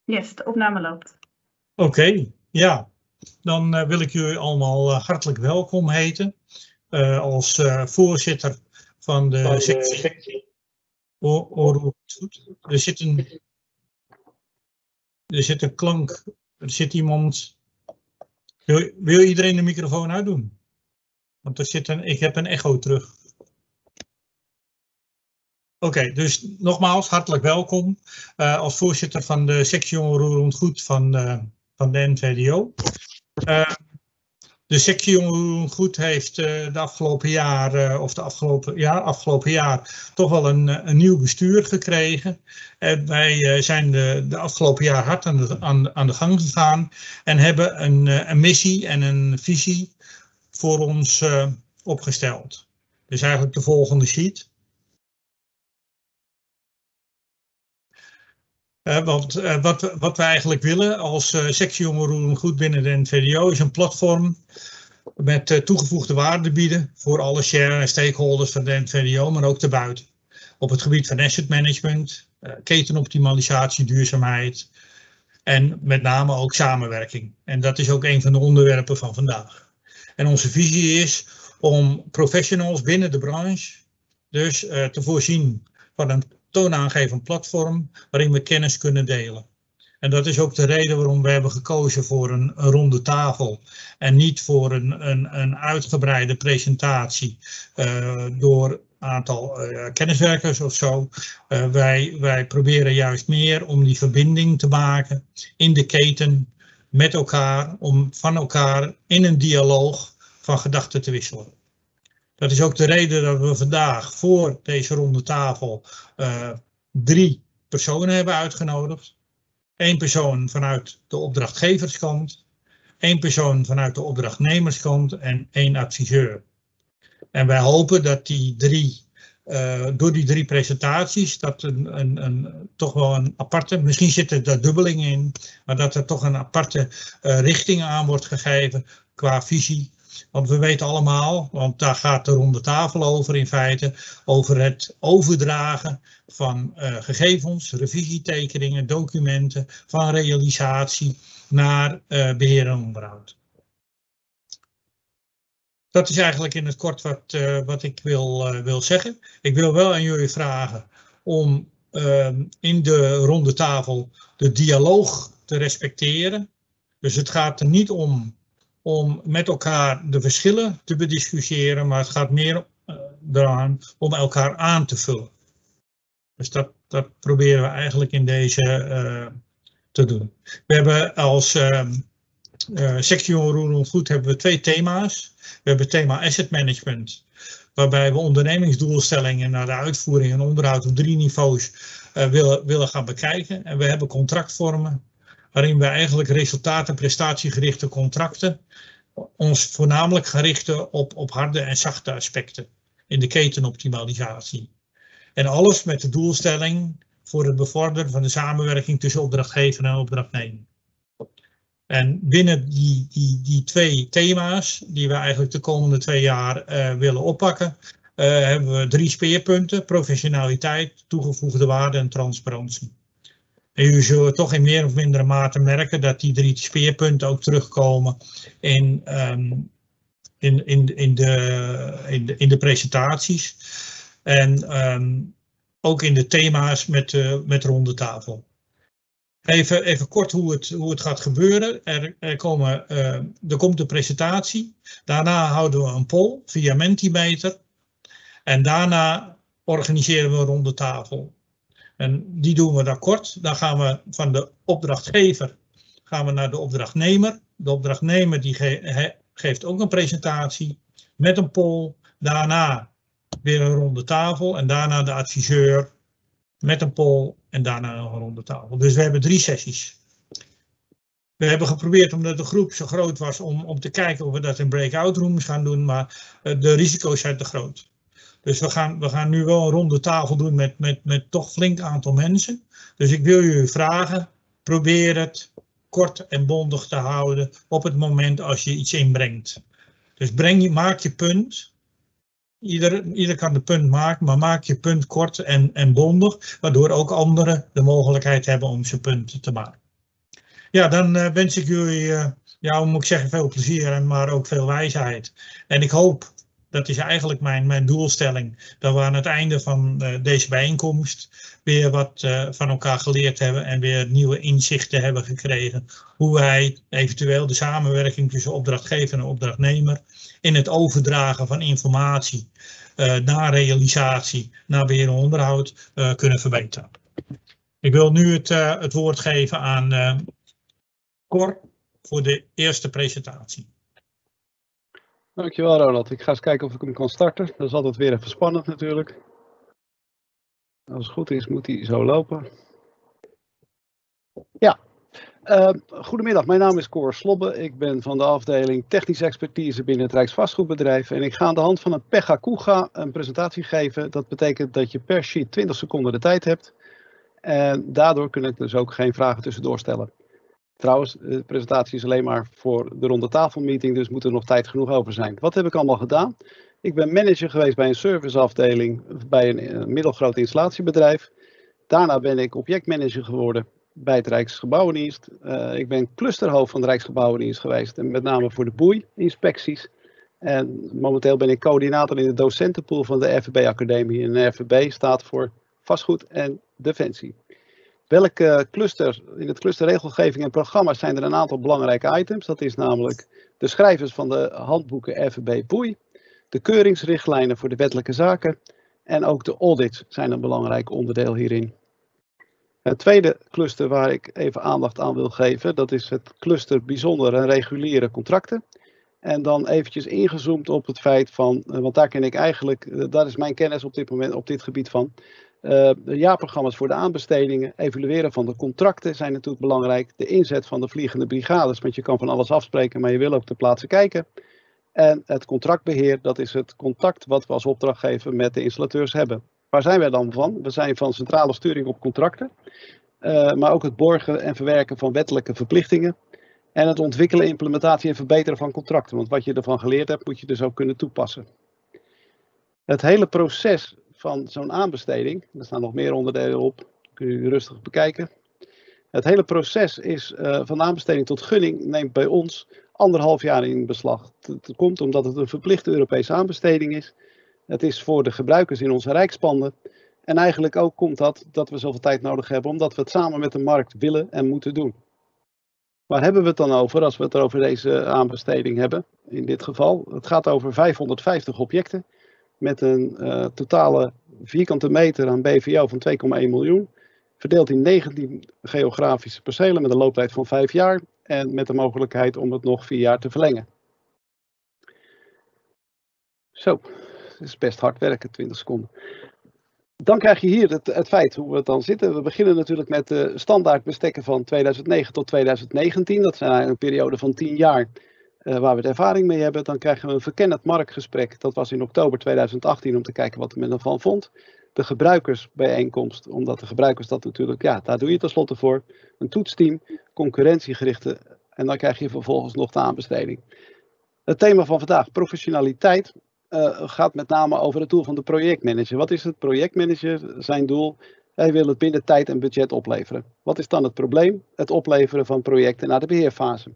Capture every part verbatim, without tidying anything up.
Yes, de opname loopt. Oké, okay, ja. Dan uh, wil ik jullie allemaal uh, hartelijk welkom heten. Uh, als uh, voorzitter van de, van de sectie. sectie. O, o, er, zit een, er zit een klank, er zit iemand. Wil, wil iedereen de microfoon uitdoen? Want er zit een, ik heb een echo terug. Oké, okay, dus nogmaals hartelijk welkom uh, als voorzitter van de sectie onroerend goed van, uh, van de N V D O. Uh, de sectie onroerend goed heeft uh, de afgelopen jaar, uh, of de afgelopen, ja, afgelopen jaar toch wel een, een nieuw bestuur gekregen. Uh, wij uh, zijn de, de afgelopen jaar hard aan de, aan, aan de gang gegaan en hebben een, uh, een missie en een visie voor ons uh, opgesteld. Dus eigenlijk de volgende sheet. Uh, want uh, wat, wat we eigenlijk willen als uh, sectie onroerend goed binnen de N V D O is een platform met uh, toegevoegde waarde bieden voor alle share en stakeholders van de N V D O, maar ook daarbuiten. Op het gebied van asset management, uh, ketenoptimalisatie, duurzaamheid en met name ook samenwerking. En dat is ook een van de onderwerpen van vandaag. En onze visie is om professionals binnen de branche dus uh, te voorzien van een toonaangevend platform waarin we kennis kunnen delen. En dat is ook de reden waarom we hebben gekozen voor een, een ronde tafel en niet voor een, een, een uitgebreide presentatie uh, door een aantal uh, kenniswerkers of zo. Uh, wij, wij proberen juist meer om die verbinding te maken in de keten met elkaar, om van elkaar in een dialoog van gedachten te wisselen. Dat is ook de reden dat we vandaag voor deze ronde tafel uh, drie personen hebben uitgenodigd. Eén persoon vanuit de opdrachtgeverskant, één persoon vanuit de opdrachtnemerskant en één adviseur. En wij hopen dat die drie, uh, door die drie presentaties, dat een, een, een, toch wel een aparte, misschien zit er daar dubbeling in, maar dat er toch een aparte uh, richting aan wordt gegeven qua visie. Want we weten allemaal, want daar gaat de ronde tafel over in feite, over het overdragen van uh, gegevens, revisietekeningen, documenten, van realisatie naar uh, beheer en onderhoud. Dat is eigenlijk in het kort wat, uh, wat ik wil, uh, wil zeggen. Ik wil wel aan jullie vragen om uh, in de ronde tafel de dialoog te respecteren. Dus het gaat er niet om om met elkaar de verschillen te bediscussiëren, maar het gaat meer uh, eraan om elkaar aan te vullen. Dus dat, dat proberen we eigenlijk in deze uh, te doen. We hebben als uh, uh, sectie onroerend goed hebben we twee thema's. We hebben het thema asset management, waarbij we ondernemingsdoelstellingen naar de uitvoering en onderhoud op drie niveaus uh, willen, willen gaan bekijken. En we hebben contractvormen, waarin we eigenlijk resultaat- en prestatiegerichte contracten ons voornamelijk gaan richten op, op harde en zachte aspecten in de ketenoptimalisatie. En alles met de doelstelling voor het bevorderen van de samenwerking tussen opdrachtgever en opdrachtnemer. En binnen die, die, die twee thema's die we eigenlijk de komende twee jaar uh, willen oppakken, uh, hebben we drie speerpunten: professionaliteit, toegevoegde waarde en transparantie. En jullie zullen toch in meer of mindere mate merken dat die drie speerpunten ook terugkomen in, um, in, in, in, de, in, de, in de presentaties. En um, ook in de thema's met, uh, met ronde tafel. Even, even kort hoe het, hoe het gaat gebeuren. Er, er, komen, uh, er komt een presentatie. Daarna houden we een poll via Mentimeter. En daarna organiseren we een ronde tafel. En die doen we dan kort. Dan gaan we van de opdrachtgever gaan we naar de opdrachtnemer. De opdrachtnemer die ge geeft ook een presentatie met een poll. Daarna weer een ronde tafel en daarna de adviseur met een poll en daarna nog een ronde tafel. Dus we hebben drie sessies. We hebben geprobeerd, omdat de groep zo groot was, om, om te kijken of we dat in breakout rooms gaan doen, maar uh, de risico's zijn te groot. Dus we gaan, we gaan nu wel een ronde tafel doen met, met, met toch flink aantal mensen. Dus ik wil jullie vragen, probeer het kort en bondig te houden op het moment als je iets inbrengt. Dus breng je, maak je punt. Ieder, ieder kan de punt maken, maar maak je punt kort en, en bondig, waardoor ook anderen de mogelijkheid hebben om zijn punt te maken. Ja, dan uh, wens ik jullie, uh, ja, hoe moet ik zeggen, veel plezier, maar ook veel wijsheid. En ik hoop, dat is eigenlijk mijn, mijn doelstelling, dat we aan het einde van uh, deze bijeenkomst weer wat uh, van elkaar geleerd hebben en weer nieuwe inzichten hebben gekregen. Hoe wij eventueel de samenwerking tussen opdrachtgever en opdrachtnemer in het overdragen van informatie uh, naar realisatie, naar beheer en onderhoud uh, kunnen verbeteren. Ik wil nu het, uh, het woord geven aan uh, Cor voor de eerste presentatie. Dankjewel Ronald. Ik ga eens kijken of ik hem kan starten. Dat is altijd weer even spannend natuurlijk. Als het goed is moet hij zo lopen. Ja, uh, goedemiddag. Mijn naam is Cor Slobbe. Ik ben van de afdeling Technische Expertise binnen het Rijksvastgoedbedrijf. En ik ga aan de hand van een Pega Kuga een presentatie geven. Dat betekent dat je per sheet twintig seconden de tijd hebt. En daardoor kun ik dus ook geen vragen tussendoor stellen. Trouwens, de presentatie is alleen maar voor de ronde tafelmeeting, dus moet er nog tijd genoeg over zijn. Wat heb ik allemaal gedaan? Ik ben manager geweest bij een serviceafdeling bij een, een middelgroot installatiebedrijf. Daarna ben ik objectmanager geworden bij het Rijksgebouwendienst. Uh, ik ben clusterhoofd van de Rijksgebouwendienst geweest, en met name voor de boei-inspecties. En momenteel ben ik coördinator in de docentenpool van de R V B-academie. En de R V B staat voor vastgoed en defensie. Welke cluster, in het cluster regelgeving en programma's zijn er een aantal belangrijke items. Dat is namelijk de schrijvers van de handboeken R V B Boei, de keuringsrichtlijnen voor de wettelijke zaken en ook de audits zijn een belangrijk onderdeel hierin. Het tweede cluster waar ik even aandacht aan wil geven, dat is het cluster bijzondere en reguliere contracten. En dan eventjes ingezoomd op het feit van, want daar ken ik eigenlijk, daar is mijn kennis op dit moment op dit gebied van. Uh, de jaarprogramma's voor de aanbestedingen, evalueren van de contracten zijn natuurlijk belangrijk. De inzet van de vliegende brigades, want je kan van alles afspreken, maar je wil ook ter plaatse kijken. En het contractbeheer, dat is het contact wat we als opdrachtgever met de installateurs hebben. Waar zijn wij dan van? We zijn van centrale sturing op contracten, uh, maar ook het borgen en verwerken van wettelijke verplichtingen. En het ontwikkelen, implementatie en verbeteren van contracten. Want wat je ervan geleerd hebt, moet je dus ook kunnen toepassen. Het hele proces van zo'n aanbesteding, er staan nog meer onderdelen op, kun je rustig bekijken. Het hele proces is uh, van aanbesteding tot gunning neemt bij ons anderhalf jaar in beslag. Het komt omdat het een verplichte Europese aanbesteding is. Het is voor de gebruikers in onze rijkspanden. En eigenlijk ook komt dat dat we zoveel tijd nodig hebben omdat we het samen met de markt willen en moeten doen. Waar hebben we het dan over als we het over deze aanbesteding hebben? In dit geval, het gaat over vijfhonderdvijftig objecten met een uh, totale vierkante meter aan B V O van twee komma één miljoen. Verdeeld in negentien geografische percelen met een looptijd van vijf jaar en met de mogelijkheid om het nog vier jaar te verlengen. Zo, het is best hard werken, twintig seconden. Dan krijg je hier het, het feit hoe we het dan zitten. We beginnen natuurlijk met de standaard bestekken van tweeduizend negen tot tweeduizend negentien. Dat zijn een periode van tien jaar uh, waar we de ervaring mee hebben. Dan krijgen we een verkennend marktgesprek. Dat was in oktober tweeduizend achttien om te kijken wat men ervan vond. De gebruikersbijeenkomst, omdat de gebruikers dat natuurlijk, ja, daar doe je tenslotte voor. Een toetsteam, concurrentiegerichte en dan krijg je vervolgens nog de aanbesteding. Het thema van vandaag, professionaliteit. Uh, gaat met name over het doel van de projectmanager. Wat is het projectmanager? Zijn doel? Hij wil het binnen tijd en budget opleveren. Wat is dan het probleem? Het opleveren van projecten naar de beheerfase.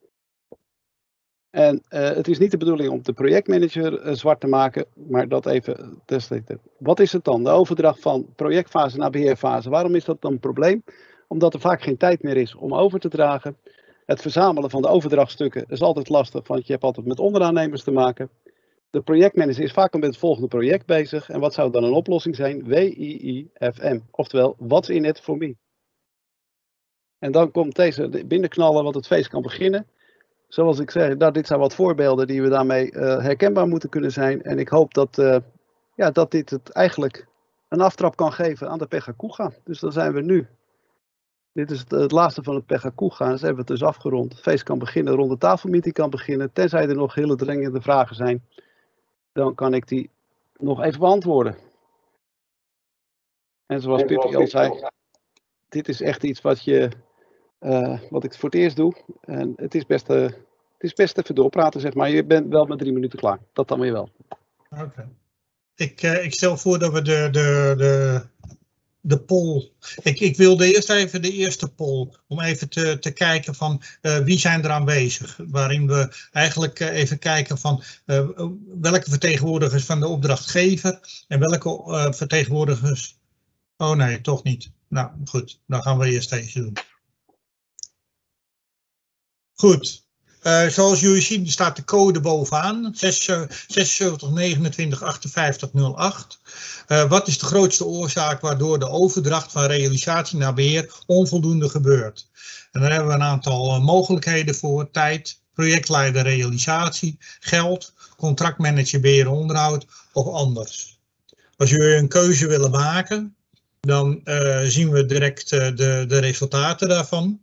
En uh, het is niet de bedoeling om de projectmanager uh, zwart te maken, maar dat even testen. Wat is het dan? De overdracht van projectfase naar beheerfase. Waarom is dat dan een probleem? Omdat er vaak geen tijd meer is om over te dragen. Het verzamelen van de overdrachtstukken is altijd lastig, want je hebt altijd met onderaannemers te maken. De projectmanager is vaak met het volgende project bezig. En wat zou dan een oplossing zijn? W I I F M. Oftewel, what's in it for me? En dan komt deze binnenknallen, want het feest kan beginnen. Zoals ik zei, nou, dit zijn wat voorbeelden die we daarmee uh, herkenbaar moeten kunnen zijn. En ik hoop dat, uh, ja, dat dit het eigenlijk een aftrap kan geven aan de Pega Kuga. Dus dan zijn we nu. Dit is het, het laatste van het Pega Kuga. Dus hebben we het dus afgerond. Het feest kan beginnen, rond de tafelmeeting kan beginnen. Tenzij er nog hele dringende vragen zijn. Dan kan ik die nog even beantwoorden. En zoals Pippi al zei, dit is echt iets wat, je, uh, wat ik voor het eerst doe. En het is best, uh, het is best even doorpraten, zeg maar. Je bent wel met drie minuten klaar. Dat dan weer wel. Oké. Okay. Ik, uh, ik stel voor dat we de, de, de de poll. Ik, ik wilde eerst even de eerste poll, om even te, te kijken van uh, wie zijn er aanwezig. Waarin we eigenlijk uh, even kijken van uh, welke vertegenwoordigers van de opdrachtgever en welke uh, vertegenwoordigers... Oh nee, toch niet. Nou goed, dan gaan we eerst deze doen. Goed. Uh, zoals jullie zien staat de code bovenaan, zesenzeventig negenentwintig achtenvijftig nul acht. Uh, wat is de grootste oorzaak waardoor de overdracht van realisatie naar beheer onvoldoende gebeurt? En daar hebben we een aantal uh, mogelijkheden voor: tijd, projectleider realisatie, geld, contractmanager beheer onderhoud of anders. Als jullie een keuze willen maken, dan uh, zien we direct uh, de, de resultaten daarvan.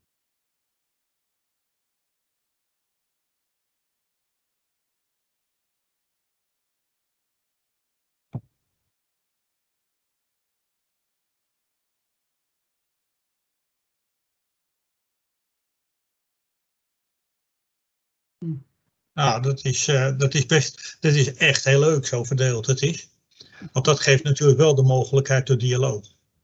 Nou, dat is, uh, dat is best, dat is echt heel leuk zo verdeeld het is. Want dat geeft natuurlijk wel de mogelijkheid tot dialoog.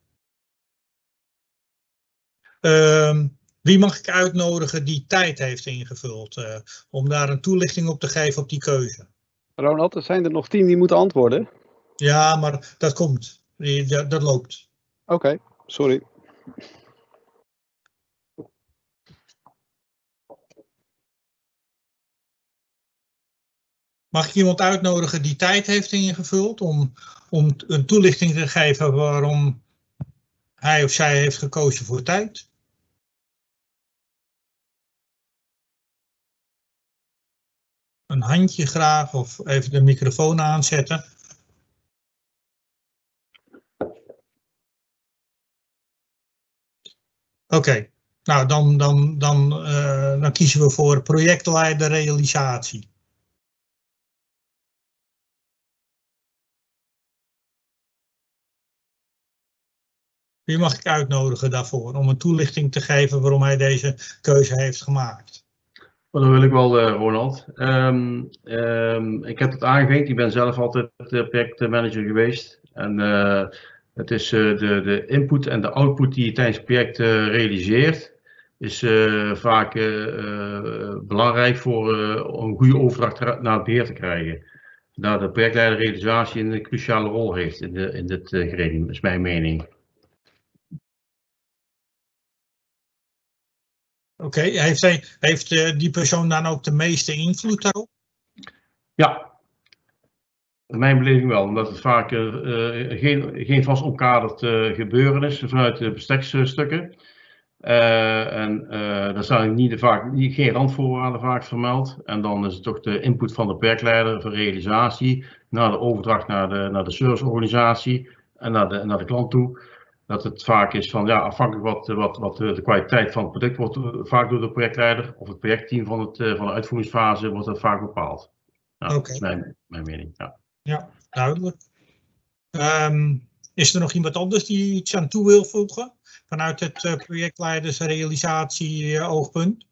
Uh, wie mag ik uitnodigen die tijd heeft ingevuld, uh, om daar een toelichting op te geven op die keuze? Ronald, er zijn er nog tien die moeten antwoorden. Ja, maar dat komt. Die, dat, dat loopt. Oké, okay, sorry. Mag ik iemand uitnodigen die tijd heeft ingevuld om, om een toelichting te geven waarom hij of zij heeft gekozen voor tijd? Een handje graag of even de microfoon aanzetten. Oké, okay. Nou dan, dan, dan, uh, dan kiezen we voor projectleider realisatie. Wie mag ik uitnodigen daarvoor om een toelichting te geven waarom hij deze keuze heeft gemaakt? Well, dat wil ik wel, uh, Ronald. Um, um, ik heb het aangevinkt. Ik ben zelf altijd projectmanager geweest. En uh, het is uh, de, de input en de output die je tijdens het project uh, realiseert, is uh, vaak uh, uh, belangrijk voor uh, om een goede overdracht naar het beheer te krijgen. Daar de projectleider realisatie een cruciale rol heeft in, de, in dit uh, geregeld, is mijn mening. Oké, okay. heeft, hij, heeft uh, die persoon dan ook de meeste invloed daarop? Ja, in mijn beleving wel, omdat het vaak uh, geen, geen vast omkaderd uh, gebeuren is vanuit de bestekstukken. Uh, en uh, daar zijn niet vaak niet, geen randvoorwaarden vaak vermeld. En dan is het toch de input van de projectleider voor realisatie, naar de overdracht naar de, naar de serviceorganisatie en naar de, naar de klant toe. Dat het vaak is van, ja, afhankelijk wat, wat, wat de kwaliteit van het product wordt vaak door de projectleider of het projectteam van, het, van de uitvoeringsfase wordt dat vaak bepaald. Nou, okay. Dat is mijn, mijn mening. Ja, ja duidelijk. Um, is er nog iemand anders die iets aan toe wil voegen vanuit het uh, projectleidersrealisatie uh, oogpunt?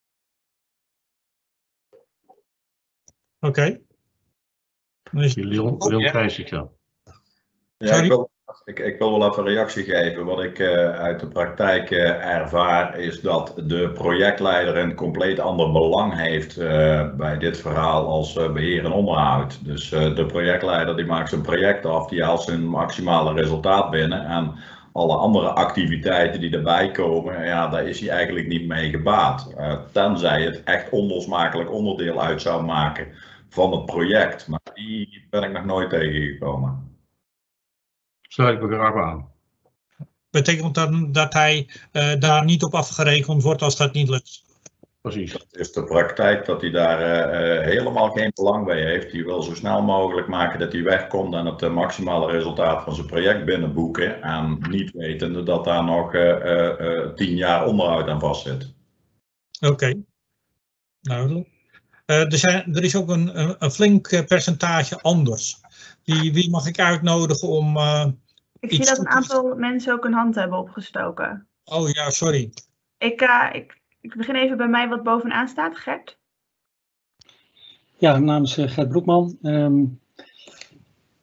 Oké. Okay. Leon, Leon Grijs, ik zo. Ja, ik wil, ik, ik wil wel even een reactie geven. Wat ik uh, uit de praktijk uh, ervaar is dat de projectleider een compleet ander belang heeft uh, bij dit verhaal als uh, beheer en onderhoud. Dus uh, de projectleider die maakt zijn project af, die haalt zijn maximale resultaat binnen en alle andere activiteiten die erbij komen, ja, daar is hij eigenlijk niet mee gebaat. Uh, tenzij het echt onlosmakelijk onderdeel uit zou maken van het project. Maar die ben ik nog nooit tegengekomen. Sluit ik me graag aan. Betekent dan dat hij uh, daar niet op afgerekend wordt als dat niet lukt? Precies. Het is de praktijk dat hij daar uh, helemaal geen belang bij heeft. Die wil zo snel mogelijk maken dat hij wegkomt en het uh, maximale resultaat van zijn project binnenboeken. En niet wetende dat daar nog uh, uh, uh, tien jaar onderhoud aan vastzit. Oké, okay. Duidelijk. Uh, er, zijn, er is ook een, een, een flink percentage anders. Die, wie mag ik uitnodigen om... Uh, ik zie dat een aantal mensen ook een hand hebben opgestoken. Oh ja, sorry. Ik, uh, ik, ik begin even bij mij wat bovenaan staat. Gert? Ja, mijn naam is uh, Gert Broekman. Um,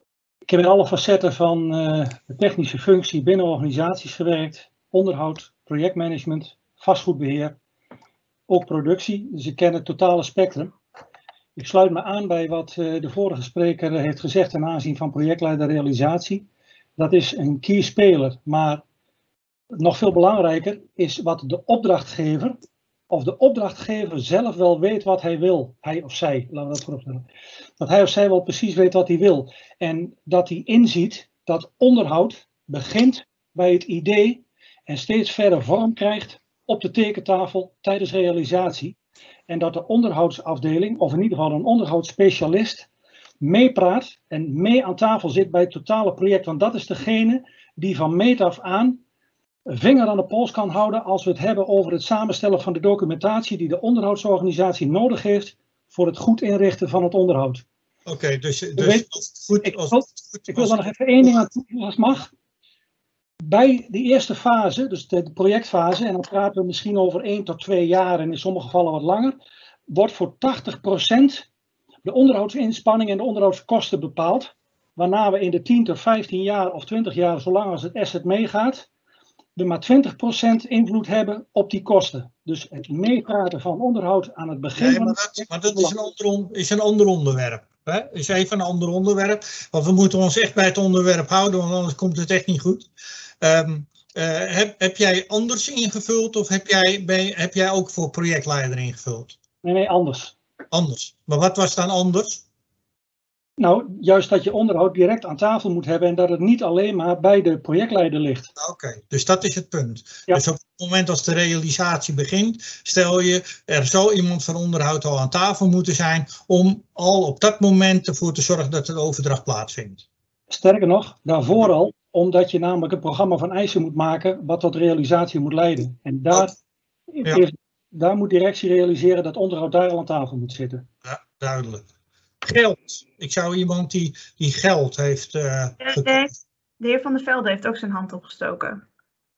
Ik heb in alle facetten van uh, de technische functie binnen organisaties gewerkt. Onderhoud, projectmanagement, vastgoedbeheer, ook productie. Dus ik ken het totale spectrum. Ik sluit me aan bij wat uh, de vorige spreker heeft gezegd ten aanzien van projectleiderrealisatie. Dat is een key speler, maar nog veel belangrijker is wat de opdrachtgever of de opdrachtgever zelf wel weet wat hij wil. Hij of zij, laten we dat vooropstellen. Dat hij of zij wel precies weet wat hij wil. En dat hij inziet dat onderhoud begint bij het idee en steeds verder vorm krijgt op de tekentafel tijdens realisatie. En dat de onderhoudsafdeling, of in ieder geval een onderhoudsspecialist, meepraat en mee aan tafel zit bij het totale project. Want dat is degene die van meet af aan een vinger aan de pols kan houden als we het hebben over het samenstellen van de documentatie die de onderhoudsorganisatie nodig heeft voor het goed inrichten van het onderhoud. Oké, okay, dus, dus weet, als het goed, ik, als wil, het goed, ik wil er nog even één ding aan toevoegen als mag. Bij de eerste fase, dus de, de projectfase, en dan praten we misschien over één tot twee jaar en in sommige gevallen wat langer, wordt voor tachtig procent de onderhoudsinspanning en de onderhoudskosten bepaald. Waarna we in de tien tot vijftien jaar of twintig jaar, zolang als het asset meegaat, we maar twintig procent invloed hebben op die kosten. Dus het meepraten van onderhoud aan het begin. Nee, maar dat, maar dat is, een ander, is een ander onderwerp. Hè? Is even een ander onderwerp. Want we moeten ons echt bij het onderwerp houden, want anders komt het echt niet goed. Um, uh, heb, heb jij anders ingevuld of heb jij, ben, heb jij ook voor projectleider ingevuld? Nee, nee, anders. Anders. Maar wat was dan anders? Nou, juist dat je onderhoud direct aan tafel moet hebben en dat het niet alleen maar bij de projectleider ligt. Oké, okay, dus dat is het punt. Ja. Dus op het moment als de realisatie begint, stel je, er zou iemand van onderhoud al aan tafel moeten zijn om al op dat moment ervoor te zorgen dat de overdracht plaatsvindt. Sterker nog, daarvoor al, omdat je namelijk een programma van eisen moet maken wat tot realisatie moet leiden. En daar, ja. heeft, daar moet directie realiseren dat onderhoud daar al aan tafel moet zitten. Ja, duidelijk. Geld. Ik zou iemand die, die geld heeft... Uh, de, de, de heer Van der Velde heeft ook zijn hand opgestoken.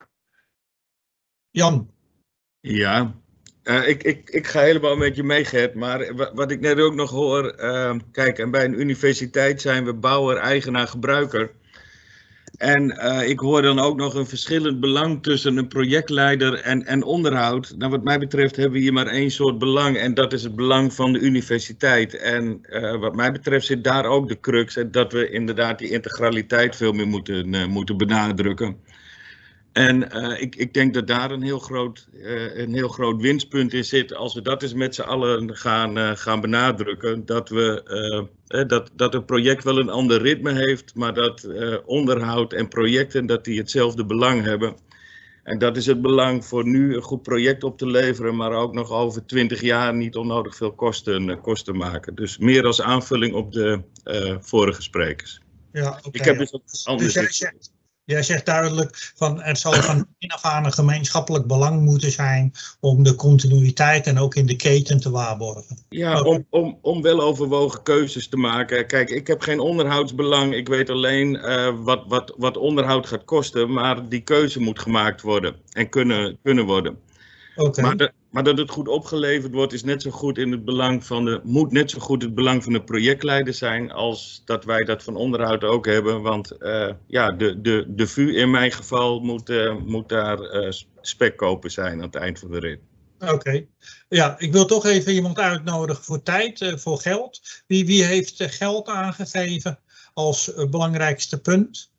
Jan. Ja, uh, ik, ik, ik ga helemaal met je mee, Gert. Maar wat ik net ook nog hoor... Uh, kijk, en bij een universiteit zijn we bouwer, eigenaar, gebruiker. En uh, ik hoor dan ook nog een verschillend belang tussen een projectleider en, en onderhoud. Nou, wat mij betreft hebben we hier maar één soort belang en dat is het belang van de universiteit. En uh, wat mij betreft zit daar ook de crux, en dat we inderdaad die integraliteit veel meer moeten, uh, moeten benadrukken. En uh, ik, ik denk dat daar een heel, groot, uh, een heel groot winstpunt in zit als we dat eens met z'n allen gaan, uh, gaan benadrukken. Dat, we, uh, uh, dat, dat het project wel een ander ritme heeft, maar dat uh, onderhoud en projecten dat die hetzelfde belang hebben. En dat is het belang voor nu een goed project op te leveren, maar ook nog over twintig jaar niet onnodig veel kosten, uh, kosten maken. Dus meer als aanvulling op de uh, vorige sprekers. Ja, okay, ik heb ja. dus ook anders. Dus jij zegt, jij zegt duidelijk van er zal van begin af aan een gemeenschappelijk belang moeten zijn om de continuïteit en ook in de keten te waarborgen. Ja, okay. om, om, om weloverwogen keuzes te maken. Kijk, ik heb geen onderhoudsbelang. Ik weet alleen uh, wat, wat, wat onderhoud gaat kosten, maar die keuze moet gemaakt worden en kunnen, kunnen worden. Okay. Maar, de, maar dat het goed opgeleverd wordt is net zo goed in het belang van de, moet net zo goed het belang van de projectleider zijn als dat wij dat van onderhoud ook hebben. Want uh, ja, de, de, de V U in mijn geval moet, uh, moet daar uh, spekkoper zijn aan het eind van de rit. Oké, okay. Ja, ik wil toch even iemand uitnodigen voor tijd, uh, voor geld. Wie, wie heeft uh, geld aangegeven als uh, belangrijkste punt?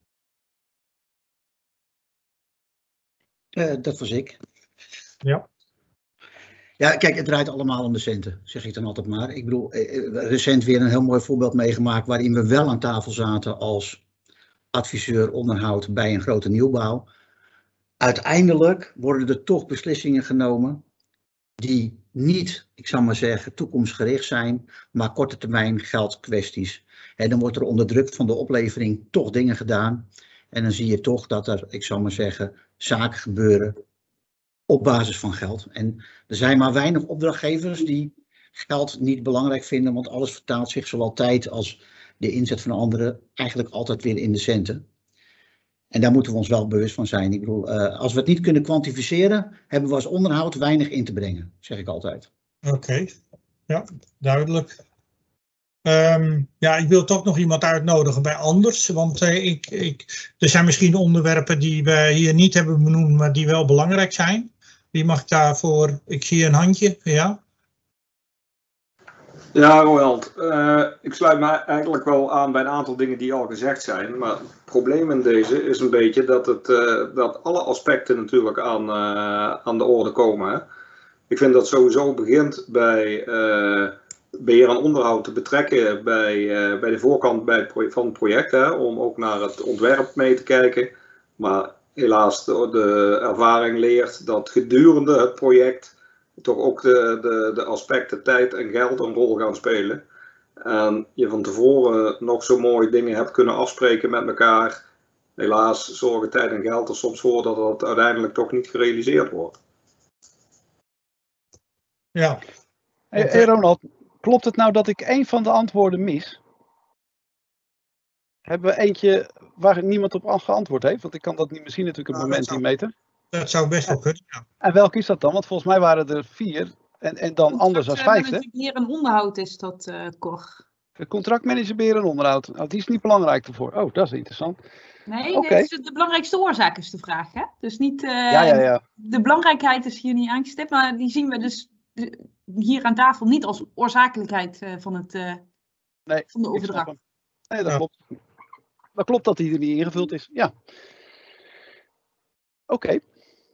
Uh, dat was ik. Ja. Ja, kijk, het draait allemaal om de centen, zeg ik dan altijd maar. Ik bedoel, recent weer een heel mooi voorbeeld meegemaakt waarin we wel aan tafel zaten als adviseur onderhoud bij een grote nieuwbouw. Uiteindelijk worden er toch beslissingen genomen die niet, ik zou maar zeggen, toekomstgericht zijn, maar korte termijn geldkwesties. En dan wordt er onder druk van de oplevering toch dingen gedaan. En dan zie je toch dat er, ik zou maar zeggen, zaken gebeuren op basis van geld. En er zijn maar weinig opdrachtgevers die geld niet belangrijk vinden, want alles vertaalt zich zowel tijd als de inzet van anderen eigenlijk altijd weer in de centen. En daar moeten we ons wel bewust van zijn. Ik bedoel, uh, als we het niet kunnen kwantificeren, hebben we als onderhoud weinig in te brengen, zeg ik altijd. Oké, okay. Ja, duidelijk. Um, ja, ik wil toch nog iemand uitnodigen bij anders, want uh, ik, ik, er zijn misschien onderwerpen die we hier niet hebben benoemd, maar die wel belangrijk zijn. Wie mag daarvoor? Ik zie een handje, ja. Ja, Ronald, uh, ik sluit me eigenlijk wel aan bij een aantal dingen die al gezegd zijn, maar het probleem in deze is een beetje dat, het, uh, dat alle aspecten natuurlijk aan, uh, aan de orde komen. Hè? Ik vind dat het sowieso begint bij uh, beheer en onderhoud te betrekken bij, uh, bij de voorkant bij het van het project, hè, om ook naar het ontwerp mee te kijken. Maar helaas, de, de ervaring leert dat gedurende het project toch ook de, de, de aspecten tijd en geld een rol gaan spelen. En je van tevoren nog zo mooi dingen hebt kunnen afspreken met elkaar. Helaas zorgen tijd en geld er soms voor dat dat uiteindelijk toch niet gerealiseerd wordt. Ja. Hey, hey Ronald, klopt het nou dat ik één van de antwoorden mis? Hebben we eentje waar niemand op geantwoord heeft? Want ik kan dat niet meer zien natuurlijk op het moment in meter. Dat zou best wel kunnen, ja. En welke is dat dan? Want volgens mij waren er vier en, en dan anders als vijf, hè? Beheer en onderhoud is dat, uh, Cor. Het contractmanager, beheer en onderhoud. Nou, die is niet belangrijk ervoor. Oh, dat is interessant. Nee, okay. is de belangrijkste oorzaak is de vraag, hè? Dus niet, uh, ja, ja, ja. De belangrijkheid is hier niet aangestipt, maar die zien we dus hier aan tafel niet als oorzakelijkheid uh, van, het, uh, nee, van de overdracht. Nee, dat ja. klopt. Dat klopt dat die er niet ingevuld is, ja. Oké. Okay.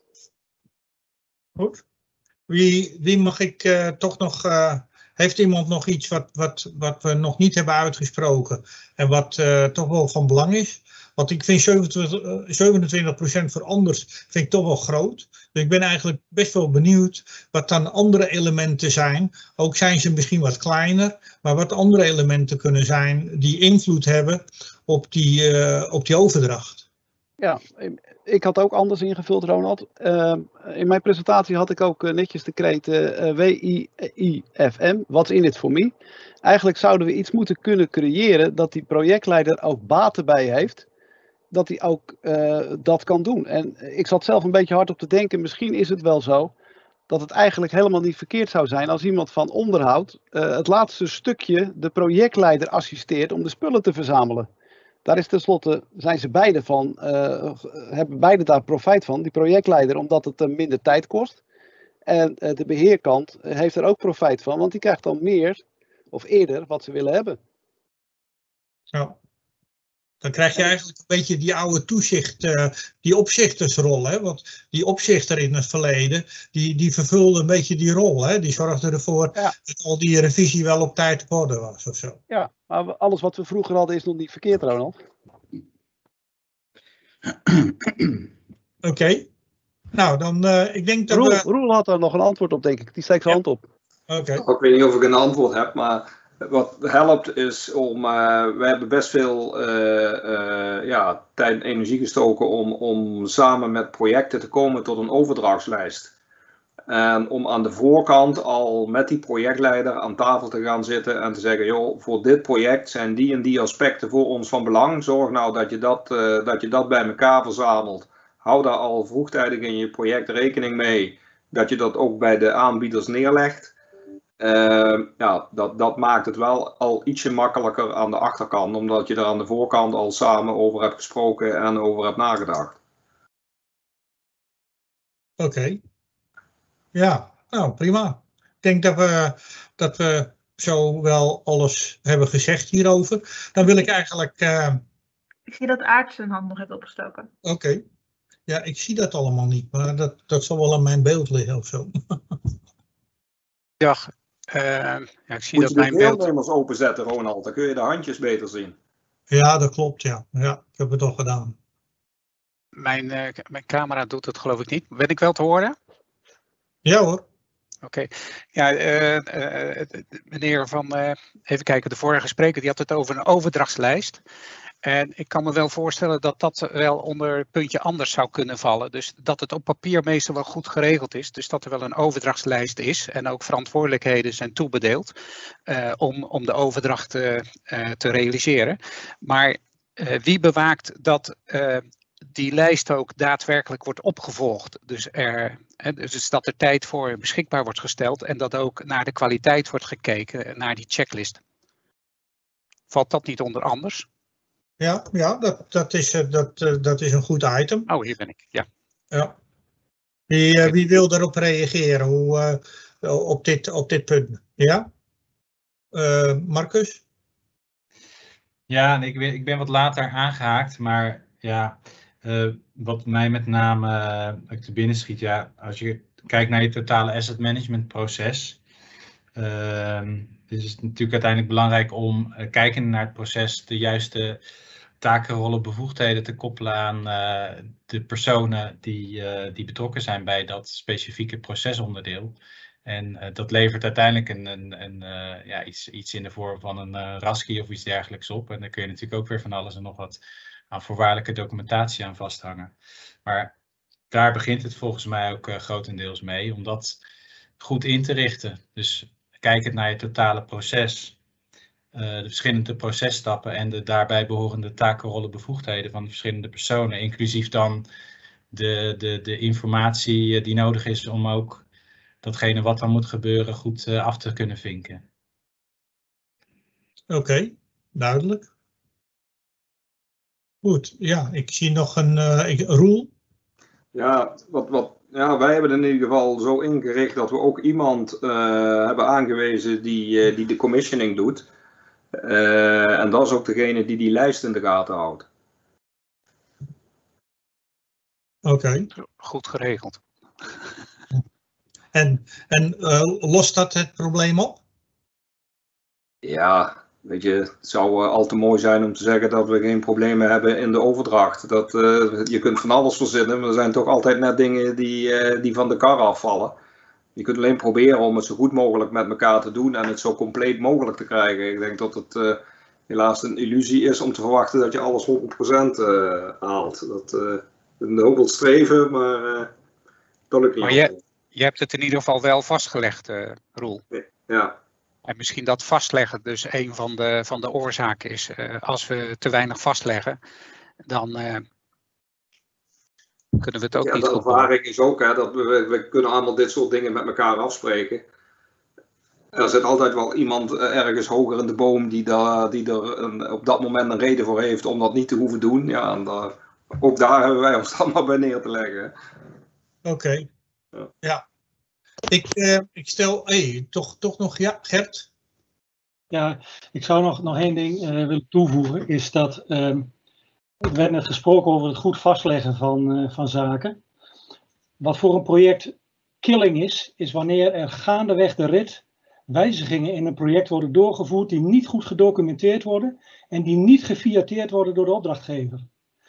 Goed. Wie, wie mag ik uh, toch nog... Uh, heeft iemand nog iets wat, wat, wat we nog niet hebben uitgesproken en wat uh, toch wel van belang is? Want ik vind zevenentwintig procent voor anders vind ik toch wel groot. Dus ik ben eigenlijk best wel benieuwd wat dan andere elementen zijn. Ook zijn ze misschien wat kleiner, maar wat andere elementen kunnen zijn die invloed hebben op die, uh, op die overdracht. Ja, ik had ook anders ingevuld, Ronald. Uh, in mijn presentatie had ik ook uh, netjes de kreet uh, W I I F M, what's in it for me. Eigenlijk zouden we iets moeten kunnen creëren dat die projectleider ook baten bij heeft. Dat hij ook uh, dat kan doen. En ik zat zelf een beetje hard op te denken, misschien is het wel zo dat het eigenlijk helemaal niet verkeerd zou zijn als iemand van onderhoud uh, het laatste stukje de projectleider assisteert om de spullen te verzamelen. Daar is tenslotte, zijn ze beide van, uh, hebben beide daar profijt van, die projectleider, omdat het uh, minder tijd kost. En uh, de beheerkant uh, heeft er ook profijt van, want die krijgt dan meer of eerder wat ze willen hebben. Ja. Dan krijg je eigenlijk een beetje die oude toezicht, uh, die opzichtersrol. Hè? Want die opzichter in het verleden, die, die vervulde een beetje die rol. Hè? Die zorgde ervoor ja. dat al die revisie wel op tijd op orde was of zo. Ja, maar alles wat we vroeger hadden is nog niet verkeerd, Ronald. Oké. Okay. Nou, dan uh, ik denk dat Roel, we... Roel had er nog een antwoord op, denk ik. Die steekt zijn ja. hand op. Oké. Okay. Ik weet niet of ik een antwoord heb, maar... Wat helpt is om, uh, we hebben best veel uh, uh, ja, tijd en energie gestoken om, om samen met projecten te komen tot een overdrachtslijst. En om aan de voorkant al met die projectleider aan tafel te gaan zitten en te zeggen, joh, voor dit project zijn die en die aspecten voor ons van belang. Zorg nou dat je dat, uh, dat, je dat bij elkaar verzamelt. Hou daar al vroegtijdig in je project rekening mee dat je dat ook bij de aanbieders neerlegt. Uh, ja, dat, dat maakt het wel al ietsje makkelijker aan de achterkant, omdat je er aan de voorkant al samen over hebt gesproken en over hebt nagedacht. Oké. Okay. Ja, nou prima. Ik denk dat we, dat we zo wel alles hebben gezegd hierover. Dan wil ik eigenlijk... Uh... Ik zie dat Aart zijn hand nog heeft opgestoken. Oké. Okay. Ja, ik zie dat allemaal niet, maar dat, dat zal wel aan mijn beeld liggen of zo. Ja. Uh, ja, ik zie Moet dat je mijn de beeld... deelnemers openzetten, Ronald, dan kun je de handjes beter zien. Ja, dat klopt, ja. Ja, ik heb het al gedaan. Mijn, uh, mijn camera doet het geloof ik niet. Ben ik wel te horen? Ja hoor. Oké. Okay. Ja, uh, uh, meneer van, uh, even kijken, de vorige spreker die had het over een overdrachtslijst. En ik kan me wel voorstellen dat dat wel onder een puntje anders zou kunnen vallen. Dus dat het op papier meestal wel goed geregeld is. Dus dat er wel een overdrachtslijst is en ook verantwoordelijkheden zijn toebedeeld uh, om, om de overdracht uh, uh, te realiseren. Maar uh, wie bewaakt dat uh, die lijst ook daadwerkelijk wordt opgevolgd? Dus, er, hè, dus dat er tijd voor beschikbaar wordt gesteld en dat ook naar de kwaliteit wordt gekeken, naar die checklist. Valt dat niet onder anders? Ja, ja dat, dat, is, uh, dat, uh, dat is een goed item. Oh, hier ben ik, ja. ja. Wie, uh, wie wil daarop reageren hoe, uh, op, dit, op dit punt? Ja? Uh, Marcus? Ja, ik ben, ik ben wat later aangehaakt, maar ja, uh, wat mij met name uh, te binnen schiet, ja, als je kijkt naar je totale asset management proces, uh, is het natuurlijk uiteindelijk belangrijk om uh, kijken naar het proces de juiste taken, rollen, bevoegdheden te koppelen aan uh, de personen die, uh, die betrokken zijn bij dat specifieke procesonderdeel. En uh, dat levert uiteindelijk een, een, een, uh, ja, iets, iets in de vorm van een uh, raskie of iets dergelijks op. En daar kun je natuurlijk ook weer van alles en nog wat aan voorwaardelijke documentatie aan vasthangen. Maar daar begint het volgens mij ook uh, grotendeels mee, om dat goed in te richten. Dus kijkend naar je totale proces, uh, de verschillende processtappen en de daarbij behorende taken, rollen, bevoegdheden van de verschillende personen, inclusief dan de, de, de informatie die nodig is om ook datgene wat dan moet gebeuren goed uh, af te kunnen vinken. Oké, okay, duidelijk. Goed, ja, ik zie nog een uh, ik, Roel. Ja, wat, wat, ja, wij hebben het in ieder geval zo ingericht dat we ook iemand uh, hebben aangewezen die, uh, die de commissioning doet. Uh, en dat is ook degene die die lijst in de gaten houdt. Oké. Okay. Goed geregeld. En, en uh, lost dat het probleem op? Ja, weet je, het zou uh, al te mooi zijn om te zeggen dat we geen problemen hebben in de overdracht. Dat, uh, je kunt van alles verzinnen, maar er zijn toch altijd net dingen die, uh, die van de kar afvallen. Je kunt alleen proberen om het zo goed mogelijk met elkaar te doen en het zo compleet mogelijk te krijgen. Ik denk dat het uh, helaas een illusie is om te verwachten dat je alles honderd procent uh, haalt. Dat uh, een hoop wil streven, maar uh, dat lukt niet. Maar je, je hebt het in ieder geval wel vastgelegd, uh, Roel. Ja. En misschien dat vastleggen dus een van de, van de oorzaken is. Uh, als we te weinig vastleggen, dan uh, kunnen we het ook ja, niet goed goed doen. De ervaring is ook hè, dat we, we kunnen allemaal dit soort dingen met elkaar afspreken. Er zit altijd wel iemand uh, ergens hoger in de boom die, da, die er een, op dat moment een reden voor heeft om dat niet te hoeven doen. Ja, en da, ook daar hebben wij ons dan maar bij neer te leggen. Oké. Okay. Ja. ja. Ik, uh, ik stel, hey, toch, toch nog, ja, Gert? Ja, ik zou nog, nog één ding uh, willen toevoegen, is dat um, er werd net gesproken over het goed vastleggen van, uh, van zaken. Wat voor een project killing is, is wanneer er gaandeweg de rit wijzigingen in een project worden doorgevoerd die niet goed gedocumenteerd worden en die niet gefiateerd worden door de opdrachtgever.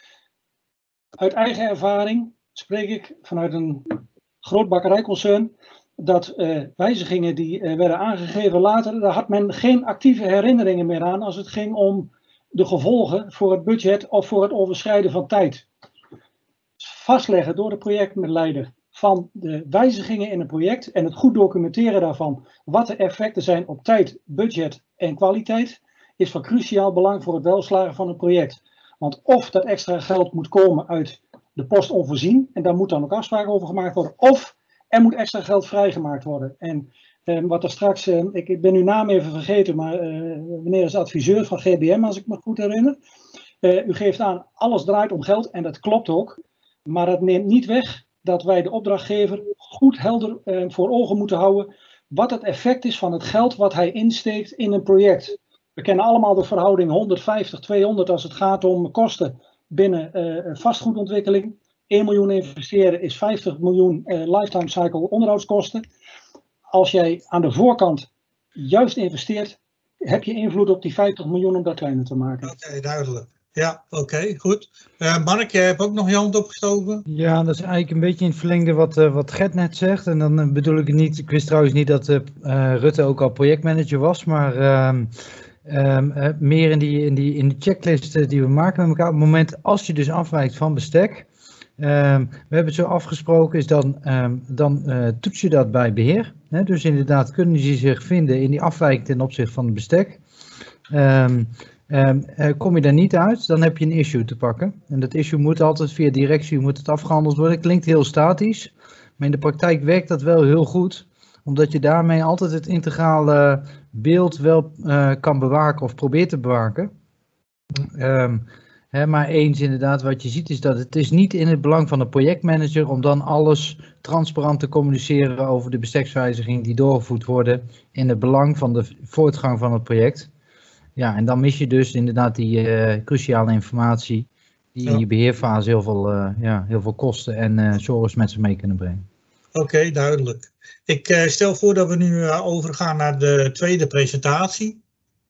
Uit eigen ervaring spreek ik vanuit een groot bakkerijconcern dat uh, wijzigingen die uh, werden aangegeven later, daar had men geen actieve herinneringen meer aan als het ging om de gevolgen voor het budget of voor het overschrijden van tijd. Vastleggen door de projectleider van de wijzigingen in een project en het goed documenteren daarvan, wat de effecten zijn op tijd, budget en kwaliteit, is van cruciaal belang voor het welslagen van het project. Want of dat extra geld moet komen uit de post onvoorzien, en daar moet dan ook afspraken over gemaakt worden, of er moet extra geld vrijgemaakt worden. En eh, wat er straks, eh, ik, ik ben uw naam even vergeten, maar eh, meneer is adviseur van G B M, als ik me goed herinner. Uh, u geeft aan, alles draait om geld en dat klopt ook. Maar dat neemt niet weg dat wij de opdrachtgever goed helder uh, voor ogen moeten houden wat het effect is van het geld wat hij insteekt in een project. We kennen allemaal de verhouding honderdvijftig tweehonderd als het gaat om kosten binnen uh, vastgoedontwikkeling. één miljoen investeren is vijftig miljoen uh, lifetime cycle onderhoudskosten. Als jij aan de voorkant juist investeert, heb je invloed op die vijftig miljoen om dat kleiner te maken. Oké, okay, duidelijk. Ja, oké, okay, goed. Uh, Mark, jij hebt ook nog je hand opgestoken? Ja, dat is eigenlijk een beetje in het verlengde wat, uh, wat Gert net zegt. En dan uh, bedoel ik het niet, ik wist trouwens niet dat uh, uh, Rutte ook al projectmanager was, maar uh, um, uh, meer in die, in, die, in de checklist uh, die we maken met elkaar. Op het moment als je dus afwijkt van bestek, um, we hebben het zo afgesproken, is dan, um, dan uh, toets je dat bij beheer. Hè? Dus inderdaad kunnen ze zich vinden in die afwijking ten opzichte van het bestek. Um, Um, uh, kom je daar niet uit, dan heb je een issue te pakken. En dat issue moet altijd via directie moet het afgehandeld worden. Klinkt heel statisch, maar in de praktijk werkt dat wel heel goed. Omdat je daarmee altijd het integrale beeld wel uh, kan bewaken of probeert te bewaken. Um, hè, maar eens inderdaad, wat je ziet is dat het is niet in het belang van de projectmanager om dan alles transparant te communiceren over de bestekswijzigingen die doorgevoerd worden in het belang van de voortgang van het project. Ja, en dan mis je dus inderdaad die uh, cruciale informatie die in je beheerfase heel veel, uh, ja, heel veel kosten en uh, zorgen met zich mee kunnen brengen. Oké, okay, duidelijk. Ik uh, stel voor dat we nu uh, overgaan naar de tweede presentatie.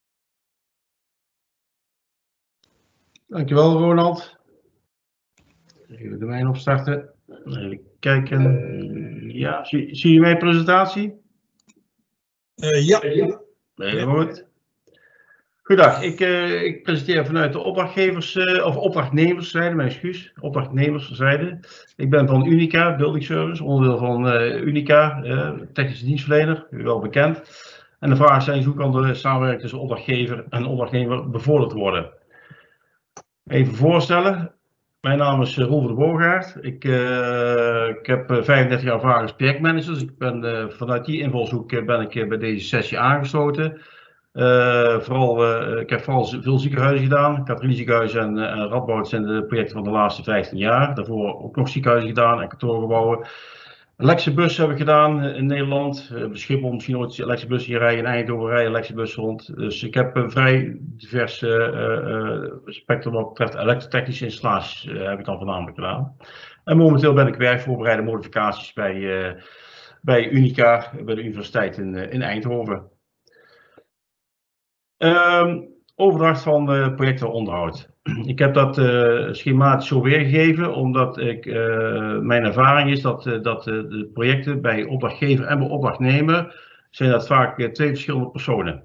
Dankjewel, Ronald. Even de mijn opstarten. Even kijken. Ja, zie, zie je mijn presentatie? Uh, ja. Heel goed. Goedendag, ik, uh, ik presenteer vanuit de opdrachtgevers, uh, of opdrachtnemerszijde, mijn excuus, opdrachtnemerszijde. Ik ben van Unica, Building Service, onderdeel van uh, Unica, uh, technische dienstverlener, wel bekend. En de vraag is, hoe kan de samenwerking tussen opdrachtgever en opdrachtnemer bevorderd worden? Even voorstellen, mijn naam is Roel van de Boogaard. Ik, uh, ik heb vijfendertig jaar ervaring als projectmanager, dus ik ben, uh, vanuit die invalshoek ben ik bij deze sessie aangesloten. Uh, vooral, uh, ik heb vooral veel ziekenhuizen gedaan. Katrien ziekenhuis en, uh, en Radboud zijn de projecten van de laatste vijftien jaar. Daarvoor ook nog ziekenhuizen gedaan en kantoorgebouwen. Lexibus heb ik gedaan in Nederland. Uh, Schiphol misschien ooit Lexibus hier rijden, in Eindhoven rijden Lexibus rond. Dus ik heb een vrij divers uh, uh, spectrum wat betreft elektrotechnische installaties uh, heb ik dan voornamelijk gedaan. En momenteel ben ik werkvoorbereide modificaties bij, uh, bij Unica, bij de universiteit in, uh, in Eindhoven. Um, overdracht van uh, projecten onderhoud. Ik heb dat uh, schematisch zo weergegeven, omdat ik, uh, mijn ervaring is dat, uh, dat uh, de projecten bij opdrachtgever en bij opdrachtnemer zijn dat vaak uh, twee verschillende personen.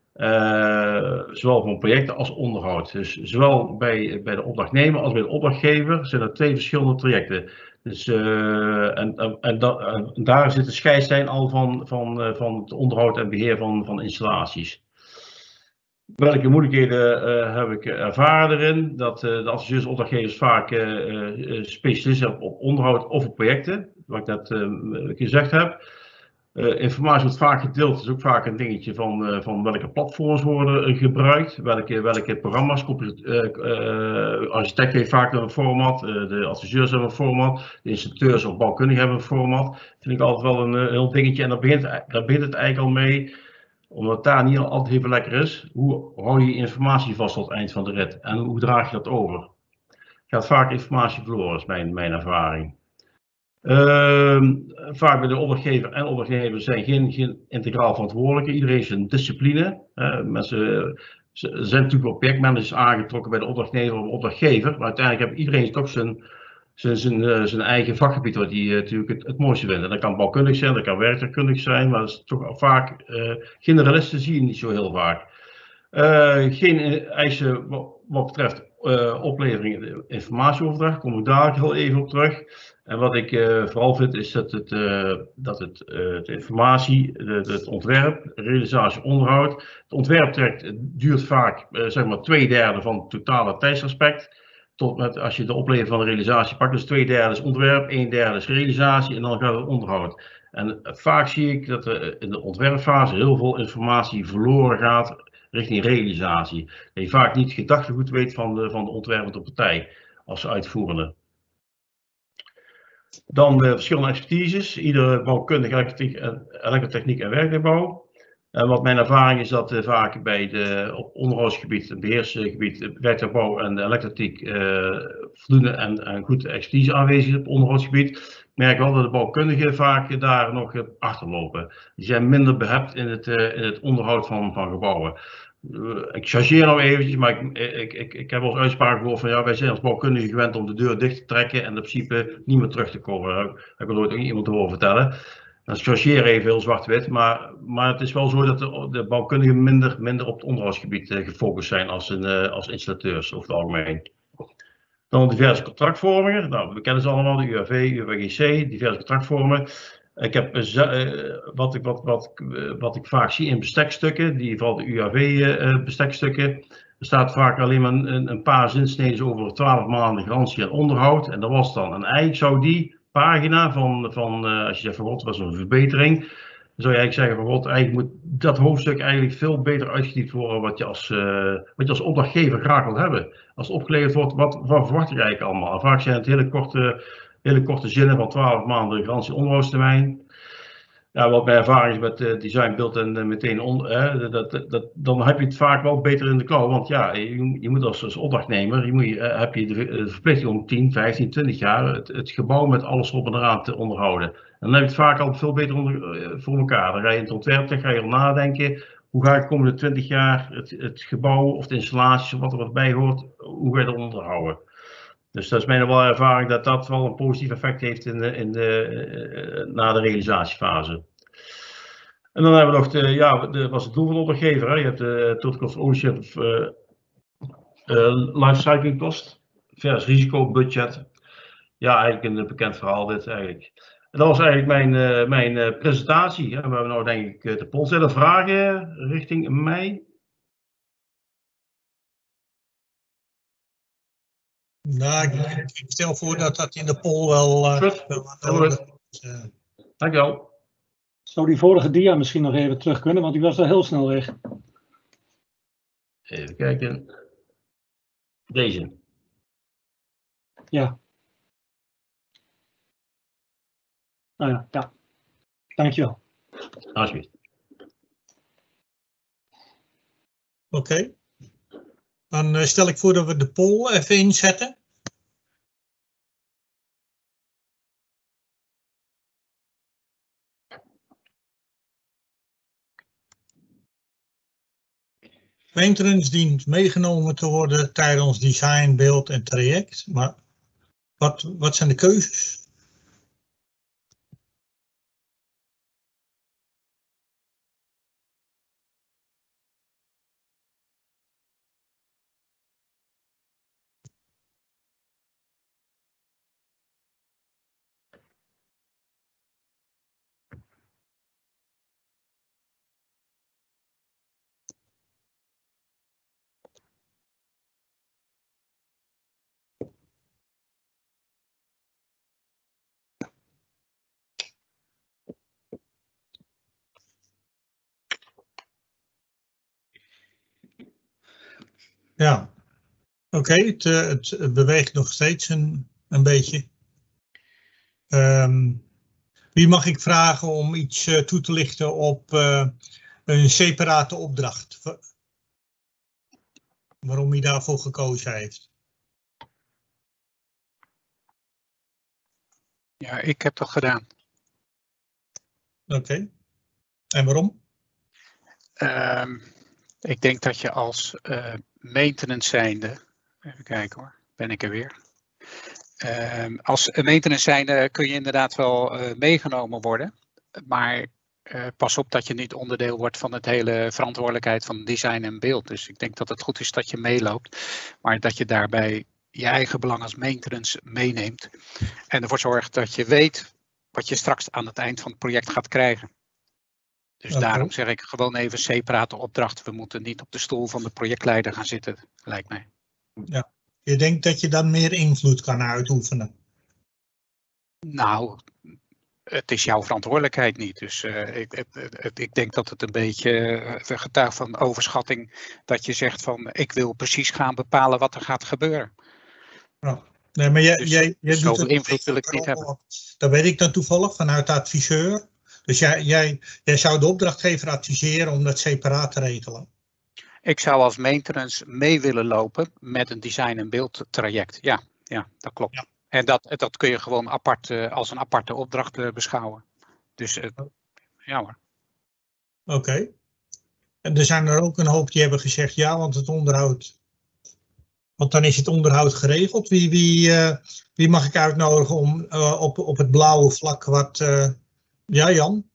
Uh, zowel van projecten als onderhoud. Dus zowel bij, bij de opdrachtnemer als bij de opdrachtgever zijn dat twee verschillende trajecten. Dus, uh, en, en, en, da, en daar zit de scheidslijn al van, van, uh, van het onderhoud en beheer van, van installaties. Welke moeilijkheden uh, heb ik ervaren erin? Dat uh, de adviseurs en opdrachtgevers vaak uh, uh, specialisten zijn op onderhoud of op projecten, wat ik net uh, gezegd heb. Uh, informatie wordt vaak gedeeld, is ook vaak een dingetje van, uh, van welke platforms worden uh, gebruikt, welke, welke programma's. Uh, uh, architect heeft vaak een format, uh, de adviseurs hebben een format, de instructeurs of bouwkundigen hebben een format. Dat vind ik altijd wel een, een heel dingetje en daar begint, daar begint het eigenlijk al mee. Omdat het daar niet altijd even lekker is, hoe hou je informatie vast tot het eind van de rit en hoe draag je dat over? Er gaat vaak informatie verloren, is mijn, mijn ervaring. Uh, vaak bij de opdrachtgever en opdrachtgever zijn geen, geen integraal verantwoordelijke. Iedereen heeft een discipline. Uh, mensen zijn natuurlijk wel projectmanagers aangetrokken bij de opdrachtgever of opdrachtgever, maar uiteindelijk heeft iedereen toch zijn, zijn, zijn, zijn eigen vakgebied wat hij uh, natuurlijk het, het mooiste vindt. En dat kan bouwkundig zijn, dat kan werktuigkundig zijn, maar dat is toch vaak uh, generalisten zie je niet zo heel vaak. Uh, geen eisen wat, wat betreft uh, oplevering informatieoverdracht, kom ik daar heel even op terug. En wat ik uh, vooral vind is dat het, uh, dat het uh, de informatie, de, het ontwerp, realisatie, onderhoud. Het ontwerp trekt, duurt vaak uh, zeg maar twee derde van het totale tijdsaspect. Tot met, als je de oplevering van de realisatie pakt, dus twee derde is ontwerp, een derde is realisatie en dan gaat het onderhoud. En uh, vaak zie ik dat er in de ontwerpfase heel veel informatie verloren gaat richting realisatie. Dat je vaak niet het gedachtegoed weet van de, van de ontwerpende partij als uitvoerende. Dan de verschillende expertises, iedere bouwkundige elektrotechniek en werktuigbouw. En wat mijn ervaring is dat uh, vaak bij de op onderhoudsgebied, het beheersgebied, werktuigbouw en de elektrotechniek uh, voldoende en, en goed expertise aanwezig is op het onderhoudsgebied. Ik merk wel dat de bouwkundigen vaak daar nog achterlopen. Die zijn minder behept in het, uh, in het onderhoud van, van gebouwen. Uh, ik chargeer nou eventjes, maar ik, ik, ik, ik heb wel eens uitspraken gehoord van ja, wij zijn als bouwkundigen gewend om de deur dicht te trekken en in principe niet meer terug te komen. Dat heb ik nooit ook iemand horen vertellen. Dan chargeer even heel zwart-wit, maar, maar het is wel zo dat de, de bouwkundigen minder, minder op het onderhoudsgebied uh, gefocust zijn als, een, uh, als installateurs over het algemeen. Dan diverse contractvormingen, nou, we kennen ze allemaal, de U A V, U A V G C, diverse contractvormen. Ik heb uh, wat, ik, wat, wat, uh, wat ik vaak zie in bestekstukken, die vooral de U A V uh, bestekstukken, er staat vaak alleen maar een, een paar zinsneden over twaalf maanden garantie en onderhoud. En dat was dan. En eigenlijk zou die pagina van, van uh, als je zegt van wat was een verbetering, zou je eigenlijk zeggen van god, eigenlijk moet dat hoofdstuk eigenlijk veel beter uitgediept worden wat je als, uh, wat je als opdrachtgever graag wil hebben. Als het opgeleverd wordt, wat, wat verwacht je eigenlijk allemaal? Vaak zijn het hele korte, hele korte zinnen van twaalf maanden garantie onderhoudstermijn. Ja, wat mijn ervaring is met uh, design, beeld en uh, meteen, on, uh, dat, dat, dat, dan heb je het vaak wel beter in de klauw. Want ja, je, je moet als, als opdrachtnemer, je moet, uh, heb je de, de verplichting om tien, vijftien, twintig jaar het, het gebouw met alles op en eraan te onderhouden. En dan heb je het vaak al veel beter onder, uh, voor elkaar. Dan ga je in het ontwerp, dan ga je al nadenken, hoe ga ik de komende twintig jaar het, het gebouw of de installaties of wat er wat bij hoort, hoe ga je dat onderhouden. Dus dat is mijn wel ervaring dat dat wel een positief effect heeft in de, in de, uh, na de realisatiefase. En dan hebben we nog de, ja, de, was het doel van de opdrachtgever. Hè? Je hebt de total cost of ownership of uh, uh, lifecycle cost versus risico budget. Ja, eigenlijk een bekend verhaal dit eigenlijk. En dat was eigenlijk mijn, uh, mijn uh, presentatie. Hè? We hebben nou denk ik de poll. Zijn er vragen richting mij? Nou, ik, ik stel voor dat dat in de poll wel... Uh, wel uh, Dankjewel. Zou die vorige dia misschien nog even terug kunnen, want die was wel heel snel weg. Even kijken. Deze. Ja. Nou ja, ja. Dankjewel. Alsjeblieft. Oké. Okay. Dan uh, stel ik voor dat we de poll even inzetten. Maintenance dient meegenomen te worden tijdens design, beeld en traject. Maar wat, wat zijn de keuzes? Ja, oké, okay, het, het beweegt nog steeds een, een beetje. Um, wie mag ik vragen om iets uh, toe te lichten op uh, een separate opdracht? Waarom hij daarvoor gekozen heeft? Ja, ik heb dat gedaan. Oké, okay. En waarom? Um, ik denk dat je als uh, maintenance zijnde, even kijken hoor, ben ik er weer. Uh, als maintenance zijnde kun je inderdaad wel uh, meegenomen worden, maar uh, pas op dat je niet onderdeel wordt van het hele verantwoordelijkheid van design en beeld. Dus ik denk dat het goed is dat je meeloopt, maar dat je daarbij je eigen belang als maintenance meeneemt en ervoor zorgt dat je weet wat je straks aan het eind van het project gaat krijgen. Dus okay. Daarom zeg ik gewoon even separate opdracht. We moeten niet op de stoel van de projectleider gaan zitten, lijkt mij. Ja. Je denkt dat je dan meer invloed kan uitoefenen? Nou, het is jouw verantwoordelijkheid niet. Dus uh, ik, ik, ik denk dat het een beetje uh, getuigt van overschatting dat je zegt van ik wil precies gaan bepalen wat er gaat gebeuren. Ja. Nee, maar jij, dus, jij, jij zoveel doet invloed wil ik niet hebben. Dat weet ik dan toevallig vanuit de adviseur. Dus jij, jij, jij zou de opdrachtgever adviseren om dat separaat te regelen? Ik zou als maintenance mee willen lopen met een design- en beeldtraject. Ja, ja, dat klopt. Ja. En dat, dat kun je gewoon apart, uh, als een aparte opdracht uh, beschouwen. Dus uh, ja hoor. Oké. Okay. En er zijn er ook een hoop die hebben gezegd ja, want het onderhoud... Want dan is het onderhoud geregeld. Wie, wie, uh, wie mag ik uitnodigen om uh, op, op het blauwe vlak wat... Uh, ja, Jan?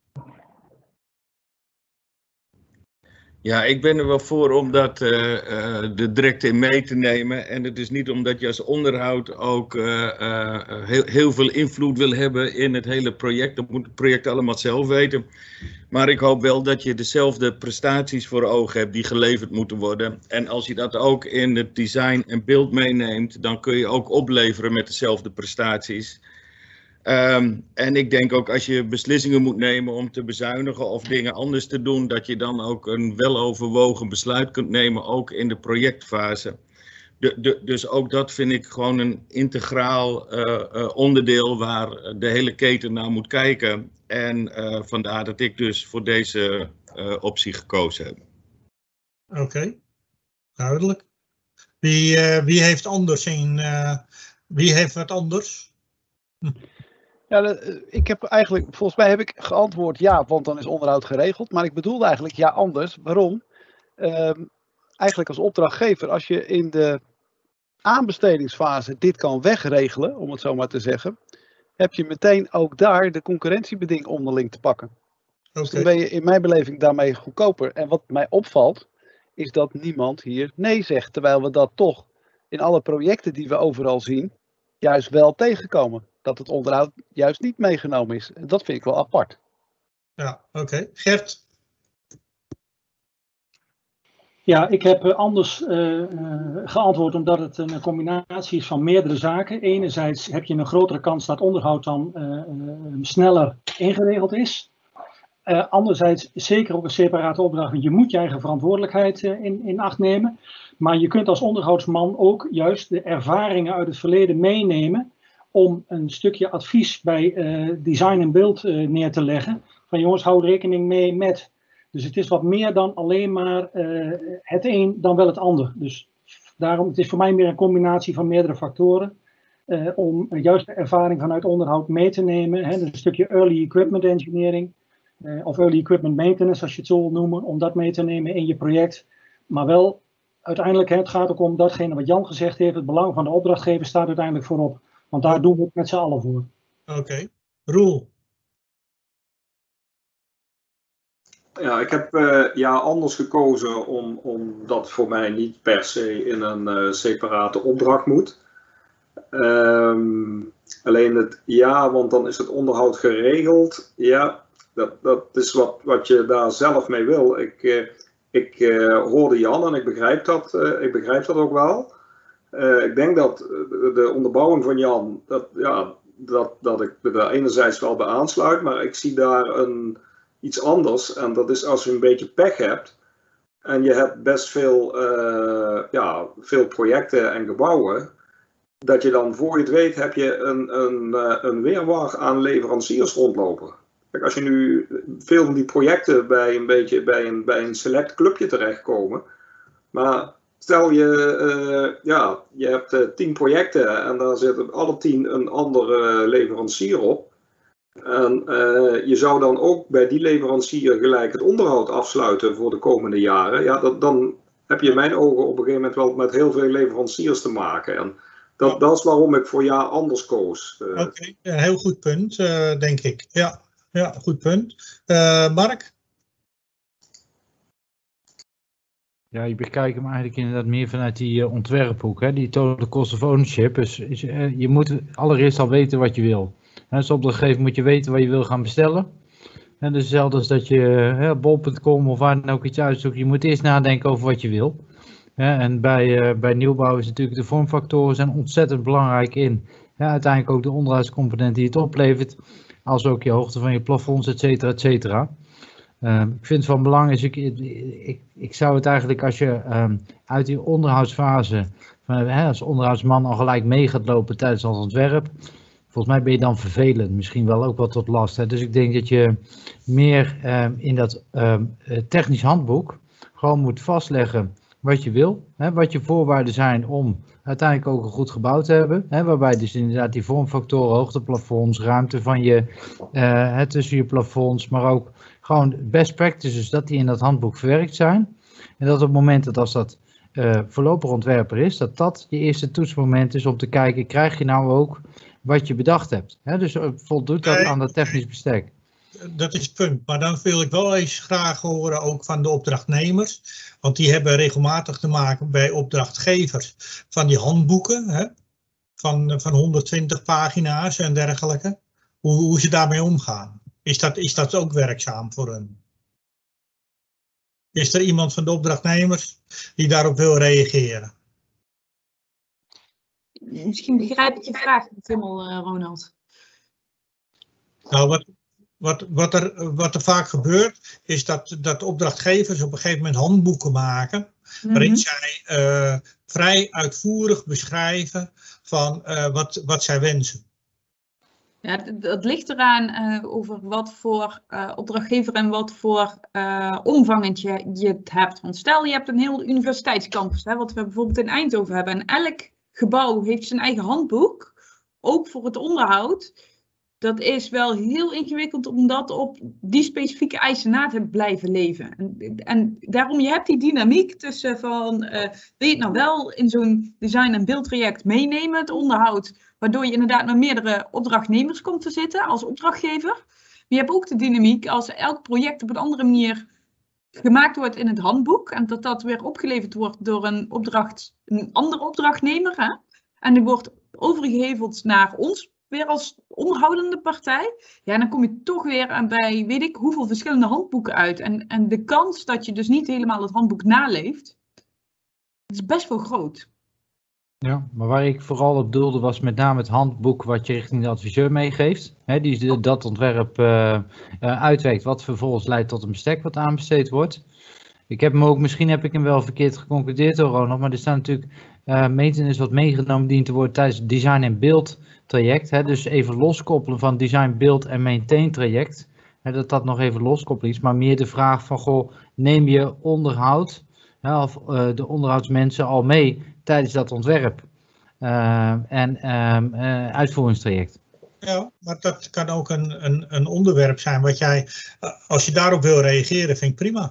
Ja, ik ben er wel voor om dat uh, uh, er direct in mee te nemen. En het is niet omdat je als onderhoud ook uh, uh, heel, heel veel invloed wil hebben in het hele project. Dat moet het project allemaal zelf weten. Maar ik hoop wel dat je dezelfde prestaties voor ogen hebt die geleverd moeten worden. En als je dat ook in het design en beeld meeneemt, dan kun je ook opleveren met dezelfde prestaties. Um, en ik denk ook als je beslissingen moet nemen om te bezuinigen of dingen anders te doen, dat je dan ook een weloverwogen besluit kunt nemen, ook in de projectfase. De, de, dus ook dat vind ik gewoon een integraal uh, uh, onderdeel waar de hele keten naar moet kijken. En uh, vandaar dat ik dus voor deze uh, optie gekozen heb. Oké, okay. Duidelijk. Wie, uh, wie heeft anders in, uh, wie heeft wat anders? Hm. Ja, de, ik heb eigenlijk, volgens mij heb ik geantwoord ja, want dan is onderhoud geregeld. Maar ik bedoelde eigenlijk ja anders. Waarom? Uh, eigenlijk als opdrachtgever, als je in de aanbestedingsfase dit kan wegregelen, om het zo maar te zeggen, heb je meteen ook daar de concurrentiebeding onderling te pakken. Okay. Dus dan ben je in mijn beleving daarmee goedkoper. En wat mij opvalt, is dat niemand hier nee zegt. Terwijl we dat toch in alle projecten die we overal zien, juist wel tegenkomen. Dat het onderhoud juist niet meegenomen is. Dat vind ik wel apart. Ja, oké. Okay. Gert? Ja, ik heb anders uh, geantwoord omdat het een combinatie is van meerdere zaken. Enerzijds heb je een grotere kans dat onderhoud dan uh, uh, sneller ingeregeld is. Uh, anderzijds zeker ook een separate opdracht, want je moet je eigen verantwoordelijkheid uh, in, in acht nemen. Maar je kunt als onderhoudsman ook juist de ervaringen uit het verleden meenemen om een stukje advies bij uh, design en build uh, neer te leggen. Van jongens, hou rekening mee met. Dus het is wat meer dan alleen maar uh, het een dan wel het ander. Dus daarom, het is voor mij meer een combinatie van meerdere factoren. Uh, om juist de ervaring vanuit onderhoud mee te nemen. Hè, dus een stukje early equipment engineering. Uh, of early equipment maintenance, als je het zo wil noemen. Om dat mee te nemen in je project. Maar wel, uiteindelijk, hè, het gaat ook om datgene wat Jan gezegd heeft. Het belang van de opdrachtgever staat uiteindelijk voorop. Want daar doen we het met z'n allen voor. Oké. Okay. Roel? Ja, ik heb uh, ja, anders gekozen om, omdat voor mij niet per se in een uh, separate opdracht moet. Um, alleen het ja, want dan is het onderhoud geregeld. Ja, dat, dat is wat, wat je daar zelf mee wil. Ik, uh, ik uh, hoorde Jan en ik begrijp dat, uh, ik begrijp dat ook wel. Uh, ik denk dat de onderbouwing van Jan, dat, ja, dat, dat ik er daar enerzijds wel bij aansluit, maar ik zie daar een, iets anders. En dat is als je een beetje pech hebt en je hebt best veel, uh, ja, veel projecten en gebouwen, dat je dan voor je het weet heb je een, een, een weerwar aan leveranciers rondlopen. Kijk, als je nu veel van die projecten bij een, beetje, bij een, bij een select clubje terechtkomen, maar stel je, uh, ja, je hebt uh, tien projecten en daar zitten alle tien een andere leverancier op. En uh, je zou dan ook bij die leverancier gelijk het onderhoud afsluiten voor de komende jaren. Ja, dat, dan heb je in mijn ogen op een gegeven moment wel met heel veel leveranciers te maken. En dat, dat is waarom ik voor ja anders koos. Uh, Oké, okay, een heel goed punt, uh, denk ik. Ja, ja, goed punt. Uh, Mark? Ja, je bekijkt hem eigenlijk inderdaad meer vanuit die uh, ontwerphoek, hè? Die total cost of ownership. Dus is, uh, je moet allereerst al weten wat je wil. Als opdrachtgever moet je weten wat je wil gaan bestellen. En dus hetzelfde als dat je uh, bol punt com of waar dan ook iets uitzoekt. Je moet eerst nadenken over wat je wil. Ja, en bij, uh, bij nieuwbouw is natuurlijk de vormfactoren zijn ontzettend belangrijk in. Ja, uiteindelijk ook de onderhoudscomponent die het oplevert. Als ook je hoogte van je plafonds, et cetera, et cetera. Uh, ik vind het van belang, is ik, ik, ik zou het eigenlijk als je um, uit die onderhoudsfase, van, hè, als onderhoudsman al gelijk mee gaat lopen tijdens het ontwerp, volgens mij ben je dan vervelend, misschien wel ook wat tot last. Hè. Dus ik denk dat je meer um, in dat um, technisch handboek gewoon moet vastleggen wat je wil, hè, wat je voorwaarden zijn om uiteindelijk ook een goed gebouw te hebben, hè, waarbij dus inderdaad die vormfactoren, hoogteplafonds, ruimte van je, uh, tussen je plafonds, maar ook gewoon best practices, dat die in dat handboek verwerkt zijn. En dat op het moment dat als dat uh, voorlopig ontwerper is, dat dat je eerste toetsmoment is om te kijken, krijg je nou ook wat je bedacht hebt. Hè? Dus uh, voldoet dat aan dat technisch bestek. Dat is het punt, maar dan wil ik wel eens graag horen ook van de opdrachtnemers, want die hebben regelmatig te maken bij opdrachtgevers van die handboeken, hè? Van, van honderdtwintig pagina's en dergelijke, hoe, hoe ze daarmee omgaan. Is dat, is dat ook werkzaam voor hen? Is er iemand van de opdrachtnemers die daarop wil reageren? Misschien begrijp ik je vraag niet helemaal, uh, Ronald. Nou, wat, wat, wat, er, wat er vaak gebeurt, is dat, dat opdrachtgevers op een gegeven moment handboeken maken, mm-hmm. waarin zij uh, vrij uitvoerig beschrijven van uh, wat, wat zij wensen. Ja, dat ligt eraan uh, over wat voor uh, opdrachtgever en wat voor uh, omvang je, je het hebt. Want stel, je hebt een heel universiteitscampus, hè, wat we bijvoorbeeld in Eindhoven hebben. En elk gebouw heeft zijn eigen handboek, ook voor het onderhoud. Dat is wel heel ingewikkeld om dat op die specifieke eisen na te blijven leven. En, en daarom, je hebt die dynamiek tussen van, uh, wil je het nou wel in zo'n design- en beeldtraject meenemen, het onderhoud, waardoor je inderdaad met meerdere opdrachtnemers komt te zitten als opdrachtgever. Maar je hebt ook de dynamiek als elk project op een andere manier gemaakt wordt in het handboek. En dat dat weer opgeleverd wordt door een, opdracht, een andere opdrachtnemer. Hè? En die wordt overgeheveld naar ons, weer als onderhoudende partij. Ja, en dan kom je toch weer aan bij, weet ik, hoeveel verschillende handboeken uit. En, en de kans dat je dus niet helemaal het handboek naleeft, is best wel groot. Ja, maar waar ik vooral op doelde was met name het handboek wat je richting de adviseur meegeeft. Hè, die dat ontwerp uh, uh, uitwerkt, wat vervolgens leidt tot een bestek wat aanbesteed wordt. Ik heb hem ook, misschien heb ik hem wel verkeerd geconcludeerd door Ronald, maar er staat natuurlijk uh, maintenance wat meegenomen dient te worden tijdens het design- en beeld traject. Hè, dus even loskoppelen van design, beeld en maintain traject. Hè, dat dat nog even loskoppelen is, maar meer de vraag van, goh, neem je onderhoud, ja, of uh, de onderhoudsmensen al mee tijdens dat ontwerp uh, en uh, uh, uitvoeringstraject. Ja, maar dat kan ook een, een, een onderwerp zijn wat jij, als je daarop wil reageren, vind ik prima.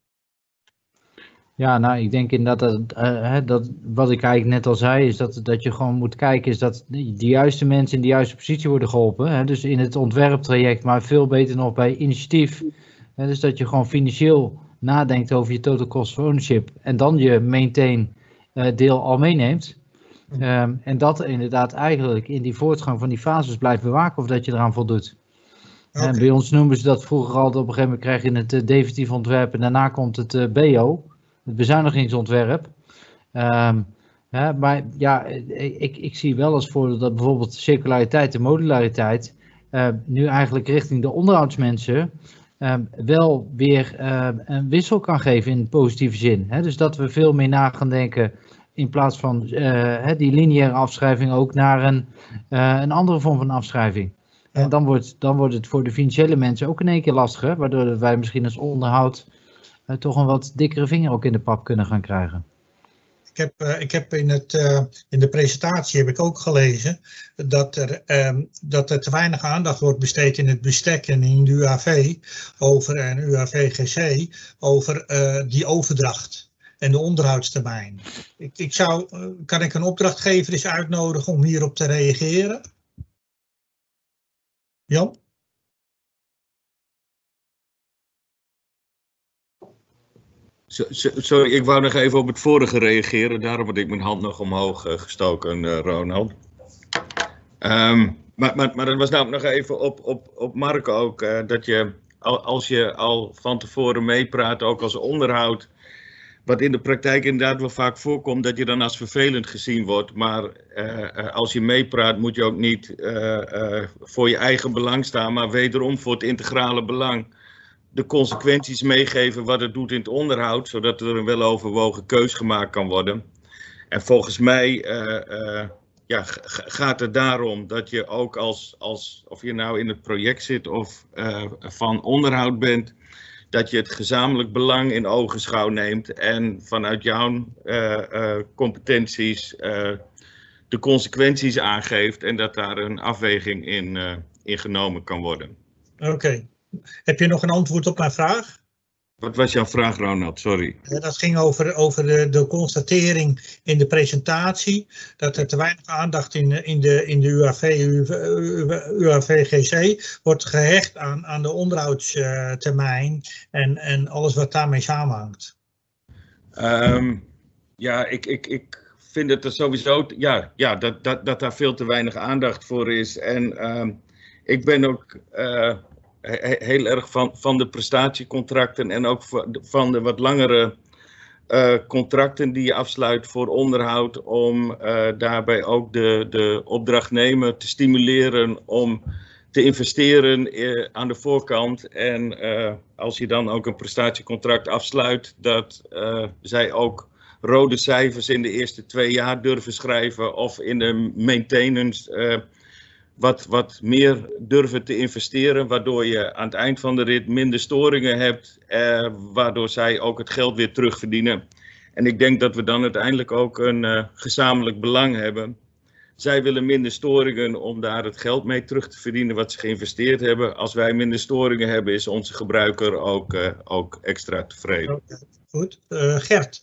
Ja, nou, ik denk inderdaad dat, uh, dat wat ik eigenlijk net al zei, is dat, dat je gewoon moet kijken, is dat de juiste mensen in de juiste positie worden geholpen. Hè? Dus in het ontwerptraject, maar veel beter nog bij initiatief. Hè? Dus dat je gewoon financieel nadenkt over je total cost of ownership en dan je maintain uh, deel al meeneemt. Um, en dat inderdaad eigenlijk in die voortgang van die fases blijft bewaken of dat je eraan voldoet. Okay. En bij ons noemen ze dat vroeger altijd, op een gegeven moment krijg je het uh, definitief ontwerp en daarna komt het uh, B O. Het bezuinigingsontwerp. Um, ja, maar ja, ik, ik zie wel als voordeel dat bijvoorbeeld circulariteit en modulariteit uh, nu eigenlijk richting de onderhoudsmensen uh, wel weer uh, een wissel kan geven in positieve zin. Hè? Dus dat we veel meer na gaan denken in plaats van uh, die lineaire afschrijving ook naar een, uh, een andere vorm van afschrijving. Ja. En dan wordt, dan wordt het voor de financiële mensen ook in één keer lastiger, waardoor wij misschien als onderhoud Uh, toch een wat dikkere vinger ook in de pap kunnen gaan krijgen. Ik heb, uh, ik heb in, het, uh, in de presentatie heb ik ook gelezen dat er, um, dat er te weinig aandacht wordt besteed in het bestek en in de U A V over, en U A V G C over uh, die overdracht en de onderhoudstermijn. Ik, ik zou, uh, kan ik een opdrachtgever eens uitnodigen om hierop te reageren? Jan? Sorry, ik wou nog even op het vorige reageren, daarom had ik mijn hand nog omhoog uh, gestoken, uh, Ronald. Um, maar, maar, maar dat was nou nog even op, op, op Mark ook, uh, dat je als je al van tevoren meepraat, ook als onderhoud, wat in de praktijk inderdaad wel vaak voorkomt, dat je dan als vervelend gezien wordt. Maar uh, als je meepraat moet je ook niet uh, uh, voor je eigen belang staan, maar wederom voor het integrale belang. De consequenties meegeven wat het doet in het onderhoud, zodat er een weloverwogen keus gemaakt kan worden. En volgens mij uh, uh, ja, gaat het daarom dat je ook als, als, of je nou in het project zit of uh, van onderhoud bent, dat je het gezamenlijk belang in ogenschouw neemt en vanuit jouw uh, uh, competenties uh, de consequenties aangeeft en dat daar een afweging in, uh, in genomen kan worden. Oké. Okay. Heb je nog een antwoord op mijn vraag? Wat was jouw vraag, Ronald? Sorry. Dat ging over, over de, de constatering in de presentatie. Dat er te weinig aandacht in, in de, in de U A V, U A V G C wordt gehecht aan, aan de onderhoudstermijn en, en alles wat daarmee samenhangt. Um, ja, ik, ik, ik vind het er sowieso, ja, ja dat, dat, dat daar veel te weinig aandacht voor is. En um, ik ben ook Uh, heel erg van, van de prestatiecontracten en ook van de wat langere uh, contracten die je afsluit voor onderhoud, om uh, daarbij ook de, de opdrachtnemer te stimuleren om te investeren uh, aan de voorkant. En uh, als je dan ook een prestatiecontract afsluit, dat uh, zij ook rode cijfers in de eerste twee jaar durven schrijven of in de maintenance uh, wat, wat meer durven te investeren, waardoor je aan het eind van de rit minder storingen hebt, uh, waardoor zij ook het geld weer terugverdienen. En ik denk dat we dan uiteindelijk ook een uh, gezamenlijk belang hebben. Zij willen minder storingen om daar het geld mee terug te verdienen wat ze geïnvesteerd hebben. Als wij minder storingen hebben, is onze gebruiker ook, uh, ook extra tevreden. Okay, goed. Uh, Gert.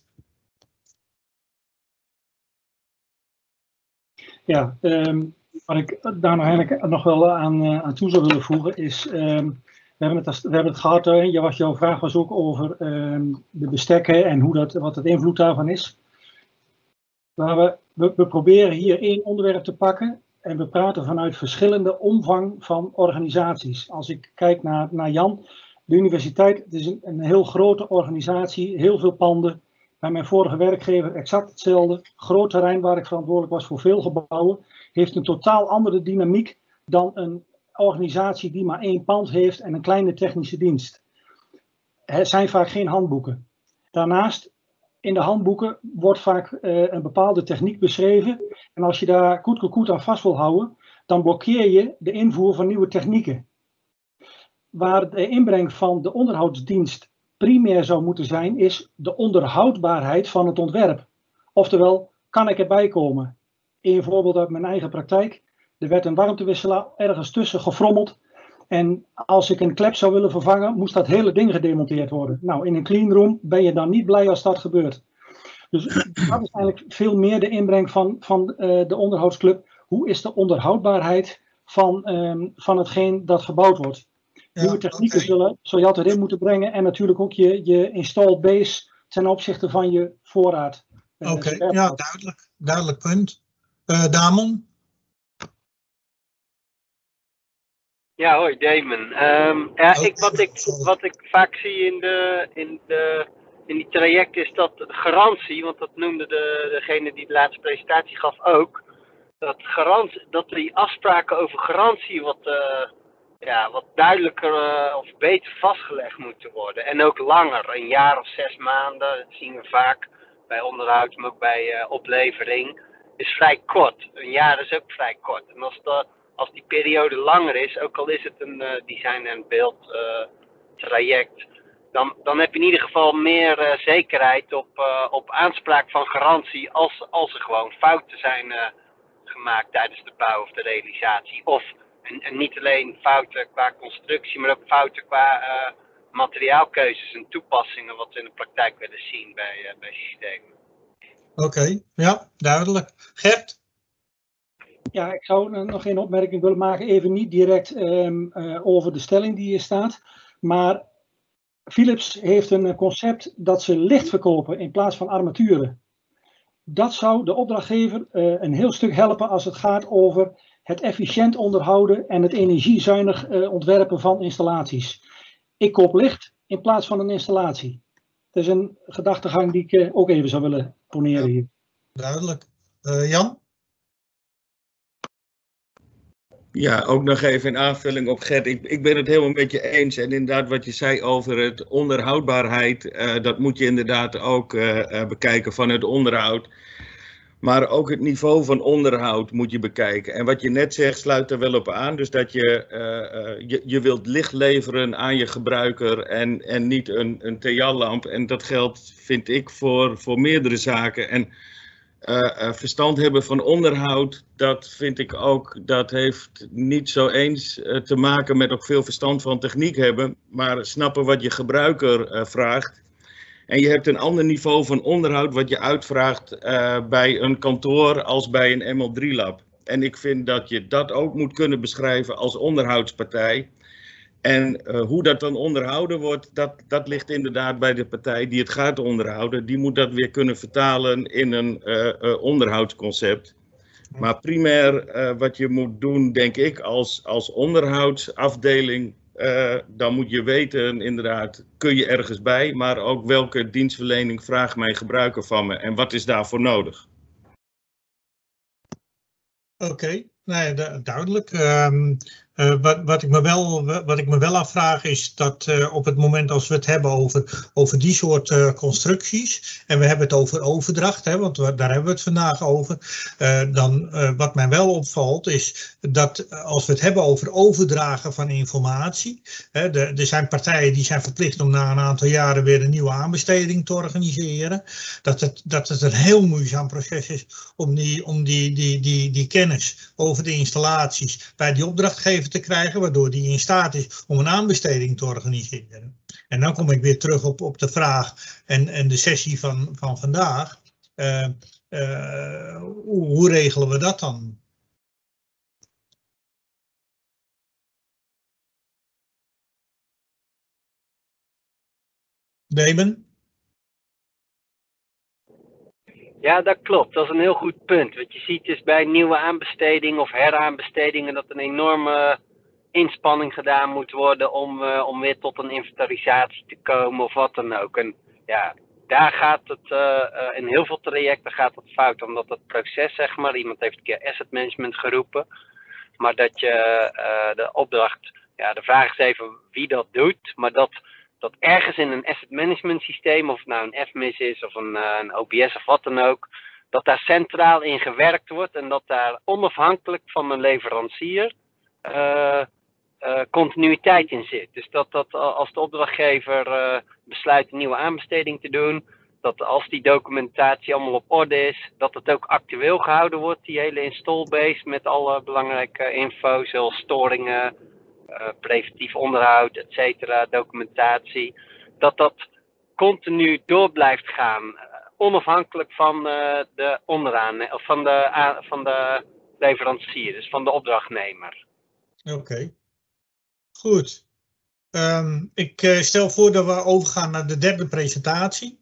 Ja, um, wat ik daar nog, eigenlijk nog wel aan, uh, aan toe zou willen voegen is, um, we, hebben het, we hebben het gehad, uh, je, wat jouw vraag was ook over um, de bestekken en hoe dat, wat het invloed daarvan is. Maar we, we, we proberen hier één onderwerp te pakken en we praten vanuit verschillende omvang van organisaties. Als ik kijk naar, naar Jan, de universiteit, het is een, een heel grote organisatie, heel veel panden. Bij mijn vorige werkgever exact hetzelfde. Groot terrein waar ik verantwoordelijk was voor veel gebouwen. Heeft een totaal andere dynamiek dan een organisatie die maar één pand heeft en een kleine technische dienst. Het zijn vaak geen handboeken. Daarnaast, in de handboeken wordt vaak uh, een bepaalde techniek beschreven. En als je daar koet aan vast wil houden, dan blokkeer je de invoer van nieuwe technieken. Waar de inbreng van de onderhoudsdienst primair zou moeten zijn, is de onderhoudbaarheid van het ontwerp. Oftewel, kan ik erbij komen? Een voorbeeld uit mijn eigen praktijk. Er werd een warmtewisselaar ergens tussen gefrommeld. En als ik een klep zou willen vervangen, moest dat hele ding gedemonteerd worden. Nou, in een cleanroom ben je dan niet blij als dat gebeurt. Dus dat is eigenlijk veel meer de inbreng van, van uh, de onderhoudsclub. Hoe is de onderhoudbaarheid van, um, van hetgeen dat gebouwd wordt? Ja, nieuwe technieken okay. zullen, zul je altijd in moeten brengen. En natuurlijk ook je, je installed base ten opzichte van je voorraad. Oké, okay. Ja, duidelijk. Duidelijk punt. Uh, Damon? Ja, hoi, Damon. Um, ja, ik, wat, ik, wat ik vaak zie in, de, in, de, in die traject is dat garantie, want dat noemde de, degene die de laatste presentatie gaf ook, dat, garantie, dat die afspraken over garantie wat... Uh, Ja, wat duidelijker uh, of beter vastgelegd moeten worden. En ook langer, een jaar of zes maanden, dat zien we vaak bij onderhoud, maar ook bij uh, oplevering, is vrij kort. Een jaar is ook vrij kort. En als, de, als die periode langer is, ook al is het een uh, design- en beeld uh, traject, dan, dan heb je in ieder geval meer uh, zekerheid op, uh, op aanspraak van garantie als, als er gewoon fouten zijn uh, gemaakt tijdens de bouw of de realisatie. Of En, en niet alleen fouten qua constructie, maar ook fouten qua uh, materiaalkeuzes en toepassingen wat we in de praktijk willen zien bij, uh, bij systemen. Oké, okay. Ja, duidelijk. Gert? Ja, ik zou nog geen opmerking willen maken, even niet direct um, uh, over de stelling die hier staat. Maar Philips heeft een concept dat ze licht verkopen in plaats van armaturen. Dat zou de opdrachtgever uh, een heel stuk helpen als het gaat over het efficiënt onderhouden en het energiezuinig uh, ontwerpen van installaties. Ik koop licht in plaats van een installatie. Dat is een gedachtegang die ik uh, ook even zou willen poneren hier. Duidelijk. Uh, Jan? Ja, ook nog even in aanvulling op Gert. Ik, ik ben het helemaal met je eens. En inderdaad wat je zei over het onderhoudbaarheid, uh, dat moet je inderdaad ook uh, uh, bekijken van het onderhoud. Maar ook het niveau van onderhoud moet je bekijken. En wat je net zegt sluit er wel op aan. Dus dat je, uh, uh, je, je wilt licht leveren aan je gebruiker en, en niet een, een T J-lamp. En dat geldt, vind ik, voor, voor meerdere zaken. En uh, uh, verstand hebben van onderhoud, dat vind ik ook, dat heeft niet zo eens uh, te maken met ook veel verstand van techniek hebben. Maar snappen wat je gebruiker uh, vraagt. En je hebt een ander niveau van onderhoud wat je uitvraagt uh, bij een kantoor als bij een M L drie lab. En ik vind dat je dat ook moet kunnen beschrijven als onderhoudspartij. En uh, hoe dat dan onderhouden wordt, dat, dat ligt inderdaad bij de partij die het gaat onderhouden. Die moet dat weer kunnen vertalen in een uh, uh, onderhoudsconcept. Maar primair uh, wat je moet doen, denk ik, als, als onderhoudsafdeling... Uh, dan moet je weten, inderdaad, kun je ergens bij, maar ook welke dienstverlening vraagt mijn gebruiker van me en wat is daarvoor nodig? Oké, okay. nee, du duidelijk. Um, uh, wat, wat, ik me wel, wat ik me wel afvraag is dat uh, op het moment als we het hebben over, over die soort uh, constructies, en we hebben het over overdracht, hè, want we, daar hebben we het vandaag over, uh, dan uh, wat mij wel opvalt is dat als we het hebben over overdragen van informatie, hè, de, er zijn partijen die zijn verplicht om na een aantal jaren weer een nieuwe aanbesteding te organiseren, dat het, dat het een heel moeizaam proces is om die, om die, die, die, die kennis over de installaties bij die opdrachtgever te krijgen, waardoor die in staat is om een aanbesteding te organiseren. En dan kom ik weer terug op, op de vraag en, en de sessie van, van vandaag. Uh, uh, hoe, hoe regelen we dat dan? Damon? Ja, dat klopt. Dat is een heel goed punt. Wat je ziet is bij nieuwe aanbestedingen of heraanbestedingen dat een enorme inspanning gedaan moet worden om, uh, om weer tot een inventarisatie te komen of wat dan ook. En ja, daar gaat het, uh, uh, in heel veel trajecten gaat het fout, omdat het proces, zeg maar, iemand heeft een keer asset management geroepen, maar dat je uh, de opdracht, ja, de vraag is even wie dat doet, maar dat dat ergens in een asset management systeem, of het nou een F M I S is of een, uh, een O B S of wat dan ook, dat daar centraal in gewerkt wordt en dat daar onafhankelijk van een leverancier uh, uh, continuïteit in zit. Dus dat, dat als de opdrachtgever uh, besluit een nieuwe aanbesteding te doen, dat als die documentatie allemaal op orde is, dat het ook actueel gehouden wordt, die hele installbase met alle belangrijke info, zoals storingen, Uh, preventief onderhoud, et cetera, documentatie, dat dat continu door blijft gaan, uh, onafhankelijk van uh, de onderaan, of van de, uh, van de leverancier, dus van de opdrachtnemer. Oké, okay. Goed. Um, ik uh, stel voor dat we overgaan naar de derde presentatie.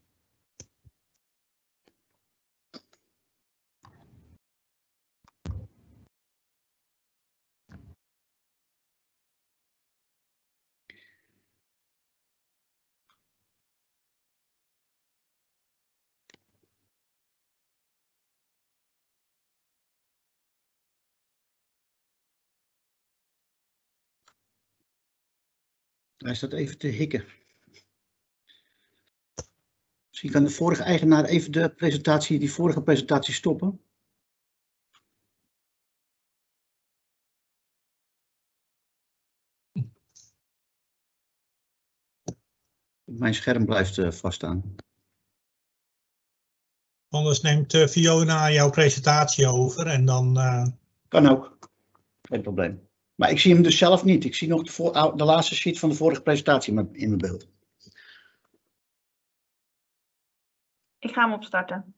Hij staat even te hikken. Misschien kan de vorige eigenaar even de presentatie, die vorige presentatie stoppen. Mijn scherm blijft uh, vaststaan. Anders neemt uh, Fiona jouw presentatie over en dan... Uh... Kan ook. Geen probleem. Maar ik zie hem dus zelf niet. Ik zie nog de, voor, de laatste sheet van de vorige presentatie in mijn beeld. Ik ga hem opstarten.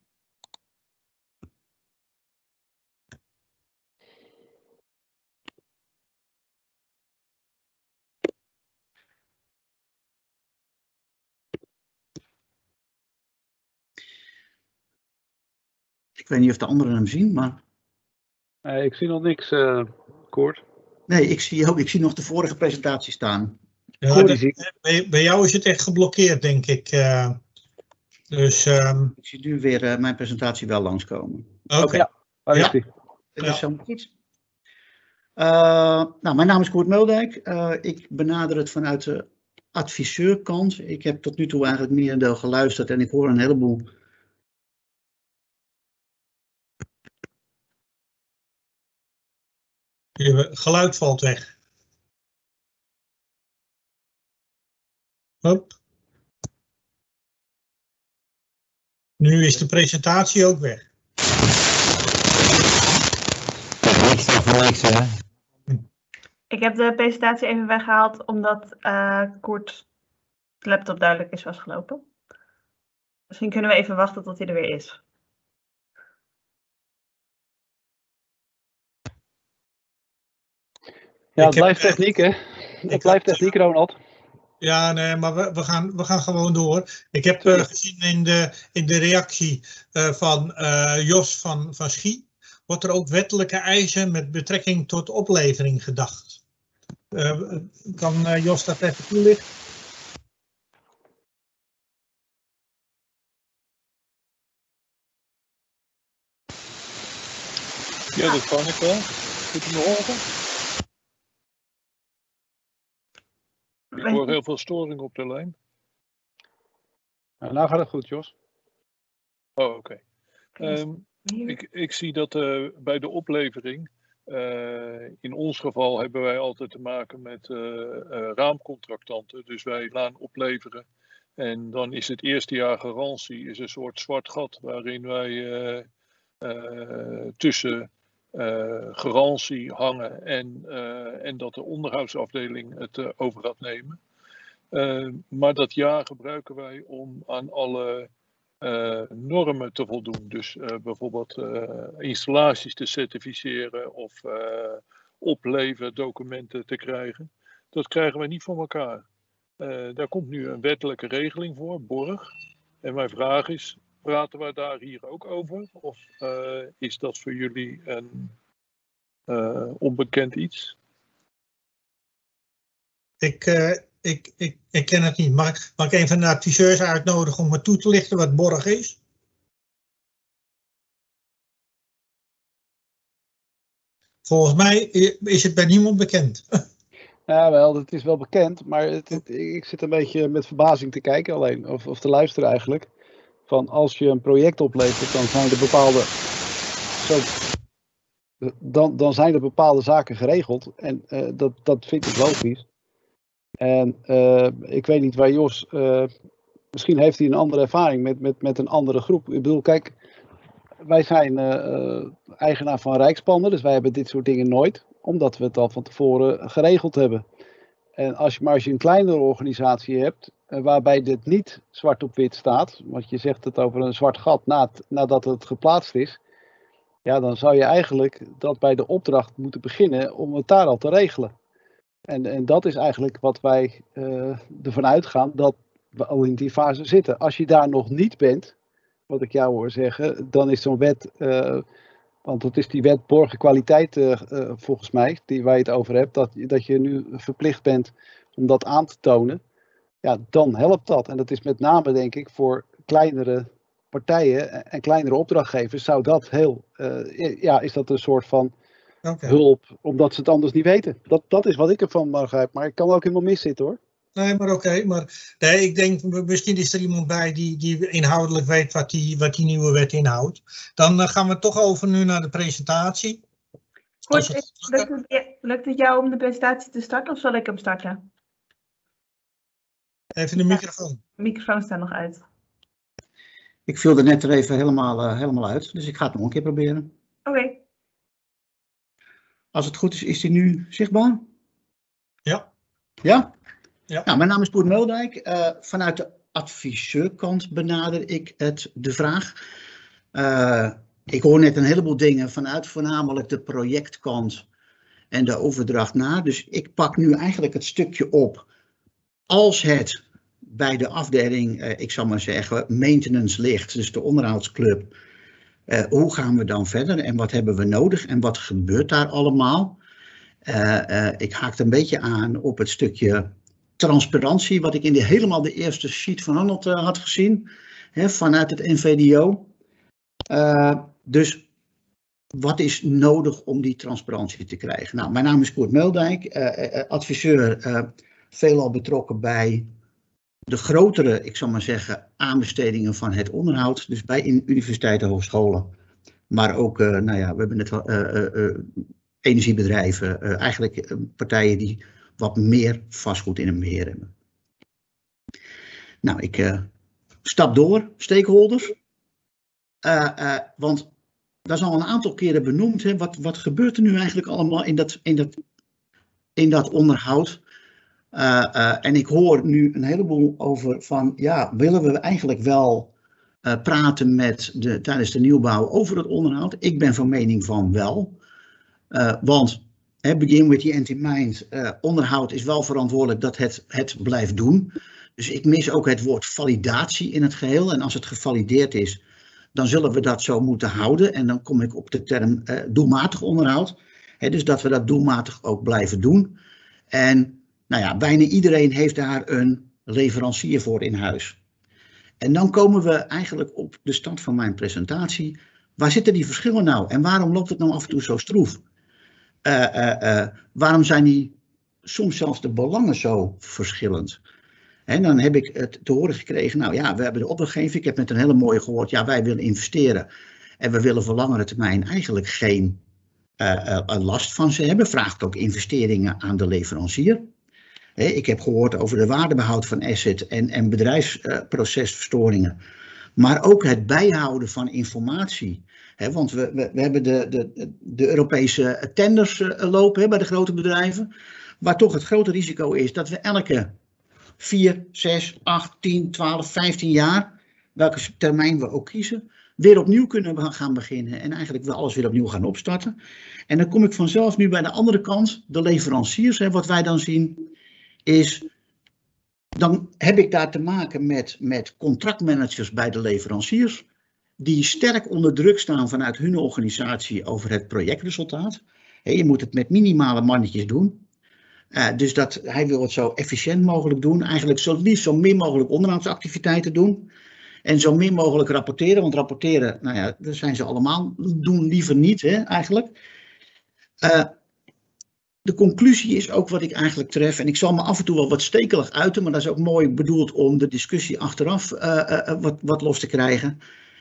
Ik weet niet of de anderen hem zien, maar... Nee, ik zie nog niks, uh, Koert. Nee, ik zie, ook, ik zie nog de vorige presentatie staan. Ja, de, bij, bij jou is het echt geblokkeerd, denk ik. Uh, dus, um... Ik zie nu weer uh, mijn presentatie wel langskomen. Oké. Okay. Ja, waar is ja. die? Dat is zo iets. Uh, nou, mijn naam is Koert Meldijk. Uh, ik benader het vanuit de adviseurkant. Ik heb tot nu toe eigenlijk merendeel geluisterd en ik hoor een heleboel... Je geluid valt weg. Hop. Nu is de presentatie ook weg. Ik heb de presentatie even weggehaald omdat uh, Koert de laptop duidelijk is vastgelopen. Misschien kunnen we even wachten tot hij er weer is. Ja, het blijft techniek, hè? Het blijft techniek, Ronald. Ja, nee, maar we, we, gaan, we gaan gewoon door. Ik heb uh, gezien in de, in de reactie uh, van uh, Jos van, van Schie, wordt er ook wettelijke eisen met betrekking tot oplevering gedacht. Uh, kan uh, Jos dat even toelichten? Ja, dat kan ik wel. Kunt u me horen? Ik hoor heel veel storing op de lijn. Nou, nou gaat het goed, Jos. Oh, oké. Okay. Um, ik, ik zie dat uh, bij de oplevering, uh, in ons geval hebben wij altijd te maken met uh, uh, raamcontractanten. Dus wij laten opleveren. En dan is het eerste jaar garantie is een soort zwart gat waarin wij uh, uh, tussen uh, garantie hangen en, uh, en dat de onderhoudsafdeling het uh, over gaat nemen. Uh, maar dat jaar gebruiken wij om aan alle uh, normen te voldoen. Dus uh, bijvoorbeeld uh, installaties te certificeren of uh, opleverdocumenten te krijgen. Dat krijgen wij niet voor elkaar. Uh, daar komt nu een wettelijke regeling voor, borg. En mijn vraag is, praten we daar hier ook over? Of uh, is dat voor jullie een uh, onbekend iets? Ik, uh, ik, ik, ik ken het niet. Mag ik, mag ik een van de adviseurs uitnodigen om me toe te lichten wat borg is? Volgens mij is het bij niemand bekend. Ja, wel, het is wel bekend, maar het, het, ik zit een beetje met verbazing te kijken alleen, of, of te luisteren eigenlijk. Van als je een project oplevert, dan zijn er bepaalde, zo, dan, dan zijn er bepaalde zaken geregeld. En uh, dat, dat vind ik logisch. En uh, ik weet niet waar Jos, uh, misschien heeft hij een andere ervaring met, met, met een andere groep. Ik bedoel, kijk, wij zijn uh, eigenaar van Rijkspanden, dus wij hebben dit soort dingen nooit. Omdat we het al van tevoren geregeld hebben. En als je, maar als je een kleinere organisatie hebt, uh, waarbij dit niet zwart op wit staat, want je zegt het over een zwart gat na het, nadat het geplaatst is, ja, dan zou je eigenlijk dat bij de opdracht moeten beginnen om het daar al te regelen. En, en dat is eigenlijk wat wij uh, ervan uitgaan, dat we al in die fase zitten. Als je daar nog niet bent, wat ik jou hoor zeggen, dan is zo'n wet... Uh, Want het is die wet borgenkwaliteit uh, uh, volgens mij, die, waar je het over hebt, dat, dat je nu verplicht bent om dat aan te tonen. Ja, dan helpt dat. En dat is met name, denk ik, voor kleinere partijen en kleinere opdrachtgevers zou dat heel, uh, ja, is dat een soort van okay. hulp, omdat ze het anders niet weten. Dat, dat is wat ik ervan begrijp, maar ik kan ook helemaal miszitten hoor. Nee, maar oké. Okay, maar nee, ik denk, misschien is er iemand bij die, die inhoudelijk weet wat die, wat die nieuwe wet inhoudt. Dan uh, gaan we toch over nu naar de presentatie. Goed, het lukt, het, lukt het jou om de presentatie te starten of zal ik hem starten? Even de microfoon. De microfoon staat nog uit. Ik viel er net er even helemaal, uh, helemaal uit, dus ik ga het nog een keer proberen. Oké. Okay. Als het goed is, is die nu zichtbaar? Ja. Ja? Ja. Nou, mijn naam is Boert Meldijk. Uh, vanuit de adviseurkant benader ik het, de vraag. Uh, ik hoor net een heleboel dingen vanuit voornamelijk de projectkant en de overdracht na. Dus ik pak nu eigenlijk het stukje op. Als het bij de afdeling, uh, ik zal maar zeggen, maintenance ligt, dus de onderhoudsclub. Uh, hoe gaan we dan verder en wat hebben we nodig en wat gebeurt daar allemaal? Uh, uh, ik haak een beetje aan op het stukje transparantie, wat ik in de, helemaal de eerste sheet van Arnold uh, had gezien, hè, vanuit het N V D O. Uh, dus wat is nodig om die transparantie te krijgen? Nou, mijn naam is Koert Meldijk, uh, uh, adviseur, uh, veelal betrokken bij de grotere, ik zal maar zeggen, aanbestedingen van het onderhoud, dus bij in universiteiten, hogescholen, maar ook, uh, nou ja, we hebben net wel uh, uh, uh, energiebedrijven, uh, eigenlijk uh, partijen die wat meer vastgoed in hun beheer hebben. Nou, ik uh, stap door, stakeholders. Uh, uh, want dat is al een aantal keren benoemd. Hè, wat, wat gebeurt er nu eigenlijk allemaal in dat, in dat, in dat onderhoud? Uh, uh, en ik hoor nu een heleboel over van, ja, willen we eigenlijk wel uh, praten met de, tijdens de nieuwbouw over het onderhoud? Ik ben van mening van wel. Uh, want begin with the end in mind. Uh, onderhoud is wel verantwoordelijk dat het het blijft doen. Dus ik mis ook het woord validatie in het geheel. En als het gevalideerd is, dan zullen we dat zo moeten houden. En dan kom ik op de term uh, doelmatig onderhoud. He, dus dat we dat doelmatig ook blijven doen. En nou ja, bijna iedereen heeft daar een leverancier voor in huis. En dan komen we eigenlijk op de stand van mijn presentatie. Waar zitten die verschillen nou? En waarom loopt het nou af en toe zo stroef? Uh, uh, uh, waarom zijn die soms zelfs de belangen zo verschillend? En dan heb ik het te horen gekregen, nou ja, we hebben de opdrachtgever, ik heb met een hele mooie gehoord, ja, wij willen investeren en we willen voor langere termijn eigenlijk geen uh, uh, last van ze hebben. Vraagt ook investeringen aan de leverancier. He, ik heb gehoord over de waardebehoud van asset en, en bedrijfsprocesverstoringen, uh, maar ook het bijhouden van informatie. He, want we, we, we hebben de, de, de Europese tenders uh, lopen he, bij de grote bedrijven, waar toch het grote risico is dat we elke vier, zes, acht, tien, twaalf, vijftien jaar, welke termijn we ook kiezen, weer opnieuw kunnen gaan beginnen en eigenlijk weer alles weer opnieuw gaan opstarten. En dan kom ik vanzelf nu bij de andere kant, de leveranciers. Hè, wat wij dan zien is, dan heb ik daar te maken met, met contractmanagers bij de leveranciers, die sterk onder druk staan vanuit hun organisatie over het projectresultaat. Hè, je moet het met minimale mannetjes doen. Uh, dus dat, hij wil het zo efficiënt mogelijk doen. Eigenlijk zo liefst zo min mogelijk onderhoudsactiviteiten doen. En zo min mogelijk rapporteren. Want rapporteren, nou ja, dat zijn ze allemaal. Doen liever niet, hè, eigenlijk. Uh, de conclusie is ook wat ik eigenlijk tref. En ik zal me af en toe wel wat stekelig uiten. Maar dat is ook mooi bedoeld om de discussie achteraf uh, uh, wat, wat los te krijgen.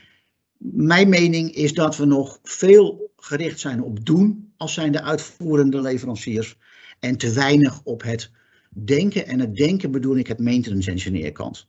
Mijn mening is dat we nog veel gericht zijn op doen. Als zijn de uitvoerende leveranciers. En te weinig op het denken. En het denken bedoel ik het maintenance engineerkant.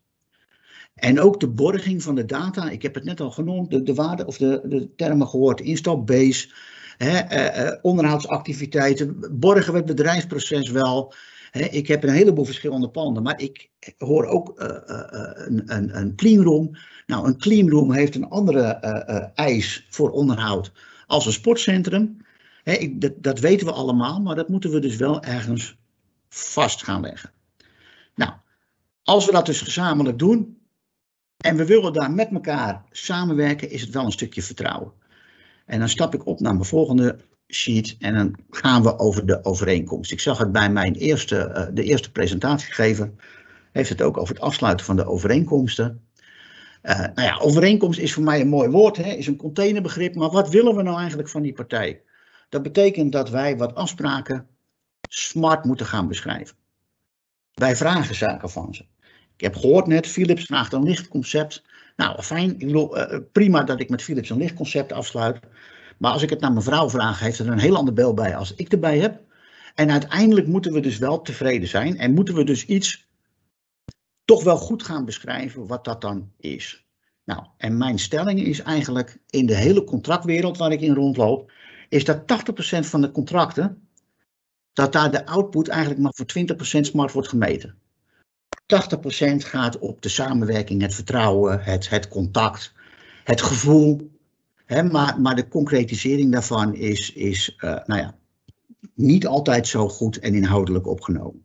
En ook de borging van de data. Ik heb het net al genoemd. De, de waarde of de, de termen gehoord. Install-base. Hè, uh, onderhoudsactiviteiten. Borgen we het bedrijfsproces wel. Hè, ik heb een heleboel verschillende panden. Maar ik hoor ook uh, uh, een, een, een cleanroom. Nou, een cleanroom heeft een andere uh, uh, eis voor onderhoud als een sportcentrum. He, ik, dat, dat weten we allemaal, maar dat moeten we dus wel ergens vast gaan leggen. Nou, als we dat dus gezamenlijk doen en we willen daar met elkaar samenwerken, is het wel een stukje vertrouwen. En dan stap ik op naar mijn volgende sheet en dan gaan we over de overeenkomst. Ik zag het bij mijn eerste, uh, de eerste presentatiegever, heeft het ook over het afsluiten van de overeenkomsten. Uh, nou ja, overeenkomst is voor mij een mooi woord, hè, is een containerbegrip, maar wat willen we nou eigenlijk van die partij? Dat betekent dat wij wat afspraken smart moeten gaan beschrijven. Wij vragen zaken van ze. Ik heb gehoord net, Philips vraagt een lichtconcept. Nou, fijn, ik bedoel, uh, prima dat ik met Philips een lichtconcept afsluit. Maar als ik het naar mijn vrouw vraag, heeft er een heel ander beeld bij als ik erbij heb. En uiteindelijk moeten we dus wel tevreden zijn. En moeten we dus iets toch wel goed gaan beschrijven wat dat dan is. Nou, en mijn stelling is eigenlijk in de hele contractwereld waar ik in rondloop, is dat tachtig procent van de contracten, dat daar de output eigenlijk maar voor twintig procent smart wordt gemeten. tachtig procent gaat op de samenwerking, het vertrouwen, het, het contact, het gevoel. Hè, maar, maar de concretisering daarvan is, is uh, nou ja, niet altijd zo goed en inhoudelijk opgenomen.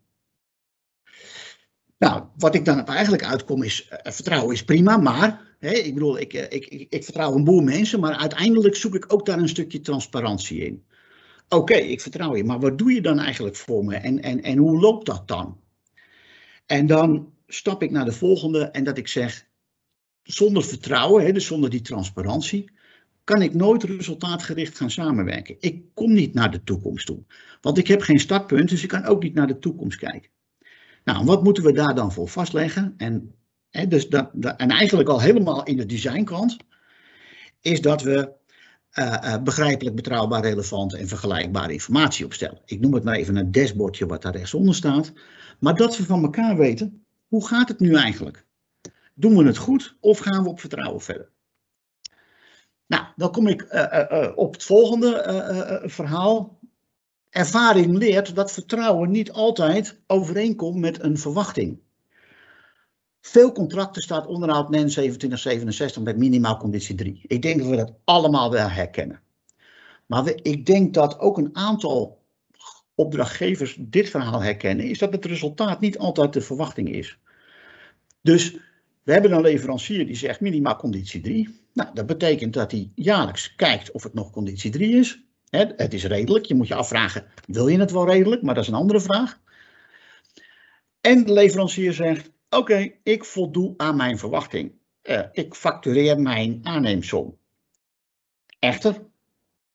Nou, wat ik dan eigenlijk uitkom is, uh, vertrouwen is prima, maar hè, ik bedoel, ik, ik, ik, ik vertrouw een boel mensen, maar uiteindelijk zoek ik ook daar een stukje transparantie in. Oké, okay, ik vertrouw je, maar wat doe je dan eigenlijk voor me en, en, en hoe loopt dat dan? En dan stap ik naar de volgende en dat ik zeg, zonder vertrouwen, hè, dus zonder die transparantie, kan ik nooit resultaatgericht gaan samenwerken. Ik kom niet naar de toekomst toe, want ik heb geen startpunt, dus ik kan ook niet naar de toekomst kijken. Nou, wat moeten we daar dan voor vastleggen? En, hè, dus dat, dat, en eigenlijk al helemaal in de designkant, is dat we uh, uh, begrijpelijk, betrouwbaar, relevant en vergelijkbare informatie opstellen. Ik noem het maar even een dashboardje wat daar rechtsonder staat. Maar dat we van elkaar weten, hoe gaat het nu eigenlijk? Doen we het goed of gaan we op vertrouwen verder? Nou, dan kom ik uh, uh, uh, op het volgende uh, uh, verhaal. Ervaring leert dat vertrouwen niet altijd overeenkomt met een verwachting. Veel contracten staat onderhoud N E N zevenentwintig zevenenzestig met minimaal conditie drie. Ik denk dat we dat allemaal wel herkennen. Maar we, ik denk dat ook een aantal opdrachtgevers dit verhaal herkennen, is dat het resultaat niet altijd de verwachting is. Dus we hebben een leverancier die zegt minimaal conditie drie. Nou, dat betekent dat hij jaarlijks kijkt of het nog conditie drie is. He, het is redelijk, je moet je afvragen, wil je het wel redelijk? Maar dat is een andere vraag. En de leverancier zegt, oké, okay, ik voldoe aan mijn verwachting. Uh, ik factureer mijn aanneemsom. Echter,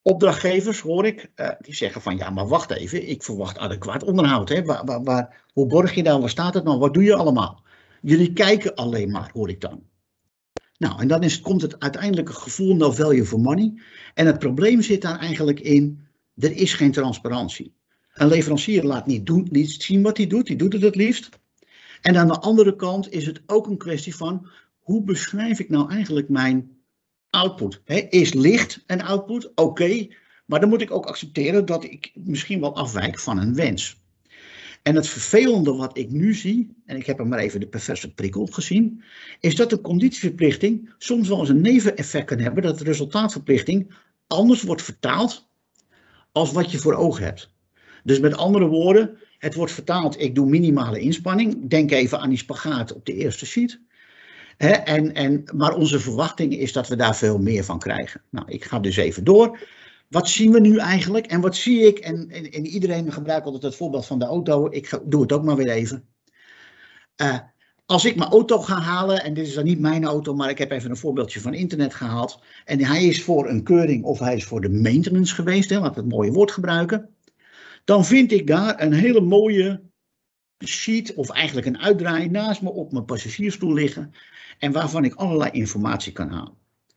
opdrachtgevers, hoor ik, uh, die zeggen van ja, maar wacht even, ik verwacht adequaat onderhoud. Hè? Waar, waar, waar, hoe borg je nou, waar staat het nou, wat doe je allemaal? Jullie kijken alleen maar, hoor ik dan. Nou, en dan is, komt het uiteindelijke gevoel no value for money. En het probleem zit daar eigenlijk in, er is geen transparantie. Een leverancier laat niet, doen, niet zien wat hij doet, die doet het het liefst. En aan de andere kant is het ook een kwestie van, hoe beschrijf ik nou eigenlijk mijn output? He, is licht een output? Oké, okay, maar dan moet ik ook accepteren dat ik misschien wel afwijk van een wens. En het vervelende wat ik nu zie, en ik heb er maar even de perverse prikkel gezien, is dat de conditieverplichting soms wel eens een neveneffect kan hebben, dat de resultaatverplichting anders wordt vertaald als wat je voor ogen hebt. Dus met andere woorden, het wordt vertaald, ik doe minimale inspanning, denk even aan die spagaat op de eerste sheet. He, en, en, maar onze verwachting is dat we daar veel meer van krijgen. Nou, ik ga dus even door. Wat zien we nu eigenlijk? En wat zie ik? En, en, en iedereen gebruikt altijd het voorbeeld van de auto. Ik ga, doe het ook maar weer even. Uh, als ik mijn auto ga halen, en dit is dan niet mijn auto, maar ik heb even een voorbeeldje van internet gehaald. En hij is voor een keuring of hij is voor de maintenance geweest, hè, laat ik het mooie woord gebruiken. Dan vind ik daar een hele mooie sheet, of eigenlijk een uitdraai naast me op mijn passagiersstoel liggen. En waarvan ik allerlei informatie kan halen.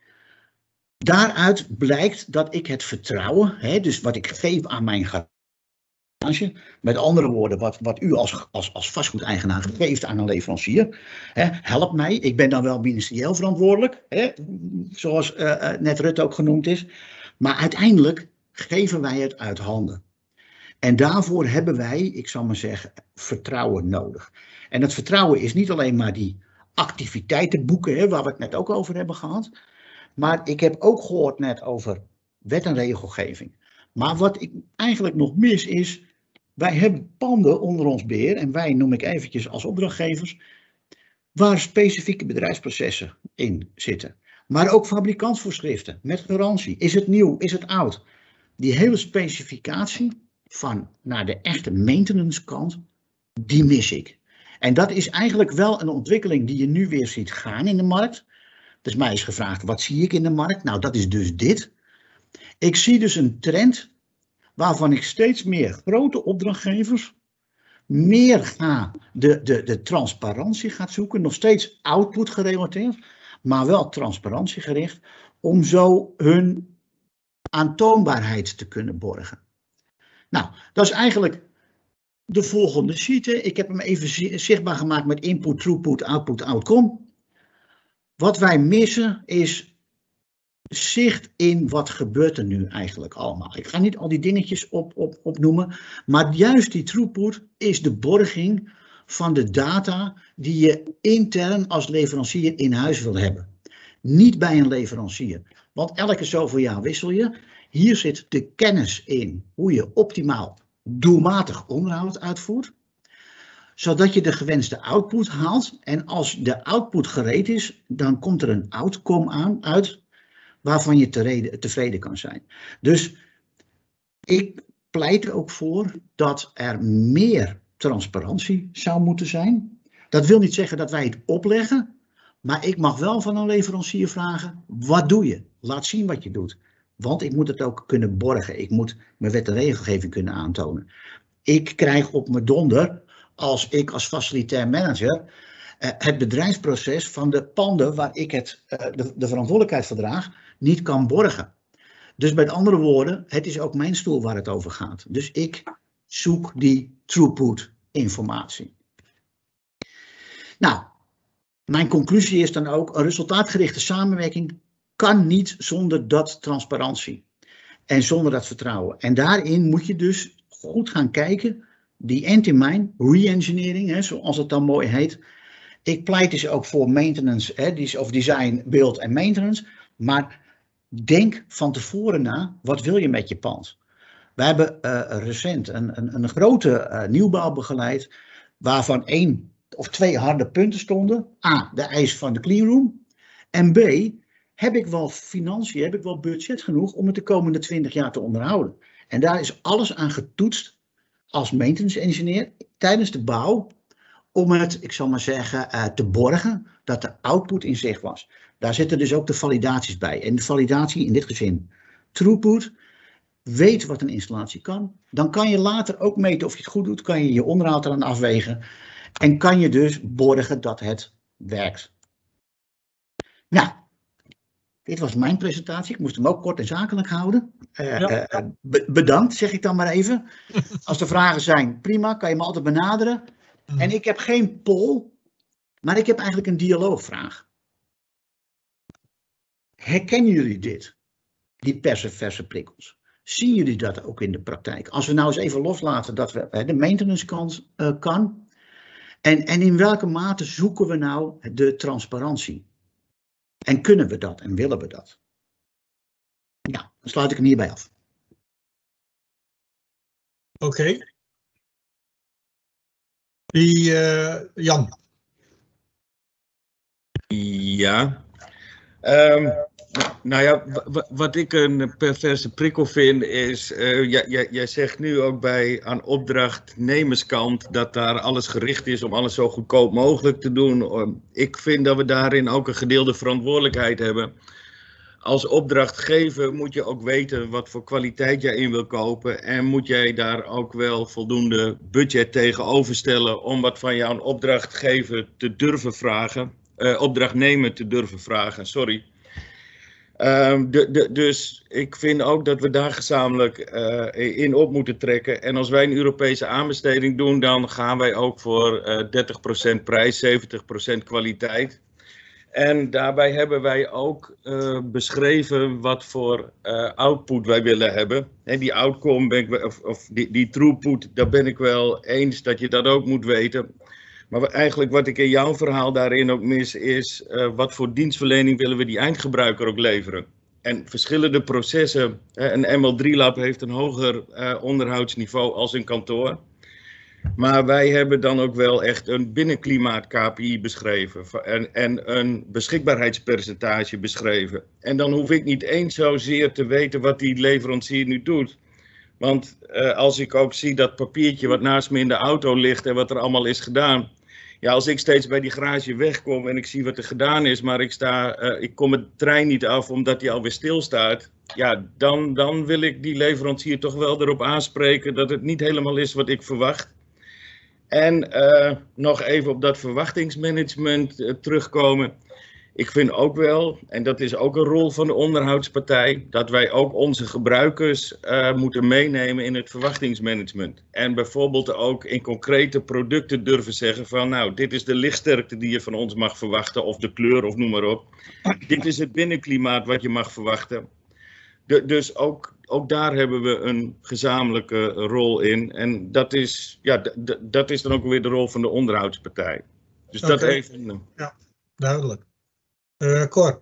Daaruit blijkt dat ik het vertrouwen, hè, dus wat ik geef aan mijn garage, met andere woorden, wat, wat u als, als, als vastgoedeigenaar geeft aan een leverancier, hè, helpt mij. Ik ben dan wel ministerieel verantwoordelijk, hè, zoals uh, net Rutte ook genoemd is. Maar uiteindelijk geven wij het uit handen. En daarvoor hebben wij, ik zal maar zeggen, vertrouwen nodig. En dat vertrouwen is niet alleen maar die activiteitenboeken, hè, waar we het net ook over hebben gehad. Maar ik heb ook gehoord net over wet en regelgeving. Maar wat ik eigenlijk nog mis is, wij hebben panden onder ons beheer, en wij noem ik eventjes als opdrachtgevers, waar specifieke bedrijfsprocessen in zitten. Maar ook fabrikantsvoorschriften met garantie. Is het nieuw? Is het oud? Die hele specificatie van naar de echte maintenance kant, die mis ik. En dat is eigenlijk wel een ontwikkeling die je nu weer ziet gaan in de markt. Dus mij is gevraagd, wat zie ik in de markt? Nou, dat is dus dit. Ik zie dus een trend waarvan ik steeds meer grote opdrachtgevers meer ga de, de, de transparantie gaat zoeken. Nog steeds output gerelateerd, maar wel transparantiegericht. Om zo hun aantoonbaarheid te kunnen borgen. Nou, dat is eigenlijk de volgende sheet. Ik heb hem even zichtbaar gemaakt met input, throughput, output, outcome. Wat wij missen is zicht in wat gebeurt er nu eigenlijk allemaal. Ik ga niet al die dingetjes op, op, opnoemen, maar juist die throughput is de borging van de data die je intern als leverancier in huis wil hebben. Niet bij een leverancier, want elke zoveel jaar wissel je. Hier zit de kennis in hoe je optimaal doelmatig onderhoud uitvoert, zodat je de gewenste output haalt. En als de output gereed is, dan komt er een outcome aan uit waarvan je tevreden, tevreden kan zijn. Dus ik pleit er ook voor dat er meer transparantie zou moeten zijn. Dat wil niet zeggen dat wij het opleggen, maar ik mag wel van een leverancier vragen, wat doe je? Laat zien wat je doet. Want ik moet het ook kunnen borgen. Ik moet mijn wet en regelgeving kunnen aantonen. Ik krijg op mijn donder, als ik als facilitair manager, uh, het bedrijfsproces van de panden waar ik het, uh, de, de verantwoordelijkheid voor draag, niet kan borgen. Dus met andere woorden, het is ook mijn stoel waar het over gaat. Dus ik zoek die throughput informatie. Nou, mijn conclusie is dan ook, een resultaatgerichte samenwerking kan niet zonder dat transparantie en zonder dat vertrouwen. En daarin moet je dus goed gaan kijken, die end-in-mind re-engineering, zoals het dan mooi heet. Ik pleit dus ook voor maintenance, hè, of design, build en maintenance. Maar denk van tevoren na, wat wil je met je pand? We hebben uh, recent een, een, een grote uh, nieuwbouw begeleid, waarvan één of twee harde punten stonden. A, de eis van de cleanroom. En B, heb ik wel financiën, heb ik wel budget genoeg om het de komende twintig jaar te onderhouden. En daar is alles aan getoetst als maintenance engineer tijdens de bouw, om het, ik zal maar zeggen, uh, te borgen dat de output in zicht was. Daar zitten dus ook de validaties bij. En de validatie in dit gezin throughput, weet wat een installatie kan, dan kan je later ook meten of je het goed doet, kan je je onderhoud eraan afwegen en kan je dus borgen dat het werkt. Nou, dit was mijn presentatie. Ik moest hem ook kort en zakelijk houden. Uh, ja. uh, be bedankt, zeg ik dan maar even. Als er vragen zijn, prima, kan je me altijd benaderen. Mm. En ik heb geen poll, maar ik heb eigenlijk een dialoogvraag. Herkennen jullie dit? Die perse-verse prikkels. Zien jullie dat ook in de praktijk? Als we nou eens even loslaten dat we uh, de maintenance kant uh, kan. En, en in welke mate zoeken we nou de transparantie? En kunnen we dat en willen we dat? Ja, dan sluit ik hem hierbij af. Oké. Okay. Die uh, Jan. Ja. Um, nou ja, wat ik een perverse prikkel vind is, uh, jij, jij zegt nu ook bij aan opdrachtnemerskant dat daar alles gericht is om alles zo goedkoop mogelijk te doen. Ik vind dat we daarin ook een gedeelde verantwoordelijkheid hebben. Als opdrachtgever moet je ook weten wat voor kwaliteit jij in wil kopen en moet jij daar ook wel voldoende budget tegenover stellen om wat van jouw opdrachtgever te durven vragen, uh, opdrachtnemer te durven vragen, sorry. Um, de, de, dus ik vind ook dat we daar gezamenlijk uh, in op moeten trekken. En als wij een Europese aanbesteding doen, dan gaan wij ook voor uh, dertig procent prijs, zeventig procent kwaliteit. En daarbij hebben wij ook uh, beschreven wat voor uh, output wij willen hebben. En die outcome, ben ik, of, of die, die throughput, daar ben ik wel eens dat je dat ook moet weten. Maar eigenlijk wat ik in jouw verhaal daarin ook mis is, uh, wat voor dienstverlening willen we die eindgebruiker ook leveren. En verschillende processen, hè, een M L drie lab heeft een hoger uh, onderhoudsniveau als een kantoor. Maar wij hebben dan ook wel echt een binnenklimaat K P I beschreven en, en een beschikbaarheidspercentage beschreven. En dan hoef ik niet eens zozeer te weten wat die leverancier nu doet. Want uh, als ik ook zie dat papiertje wat naast me in de auto ligt en wat er allemaal is gedaan. Ja, als ik steeds bij die garage wegkom en ik zie wat er gedaan is, maar ik, sta, uh, ik kom het trein niet af omdat die alweer stilstaat. Ja, dan, dan wil ik die leverancier toch wel erop aanspreken dat het niet helemaal is wat ik verwacht. En uh, nog even op dat verwachtingsmanagement uh, terugkomen. Ik vind ook wel, en dat is ook een rol van de onderhoudspartij, dat wij ook onze gebruikers uh, moeten meenemen in het verwachtingsmanagement. En bijvoorbeeld ook in concrete producten durven zeggen van, nou, dit is de lichtsterkte die je van ons mag verwachten, of de kleur, of noem maar op. Dit is het binnenklimaat wat je mag verwachten. De, dus ook, ook daar hebben we een gezamenlijke rol in. En dat is, ja, dat is dan ook weer de rol van de onderhoudspartij. Dus okay. Dat even. Ja, duidelijk. Uh, Cor.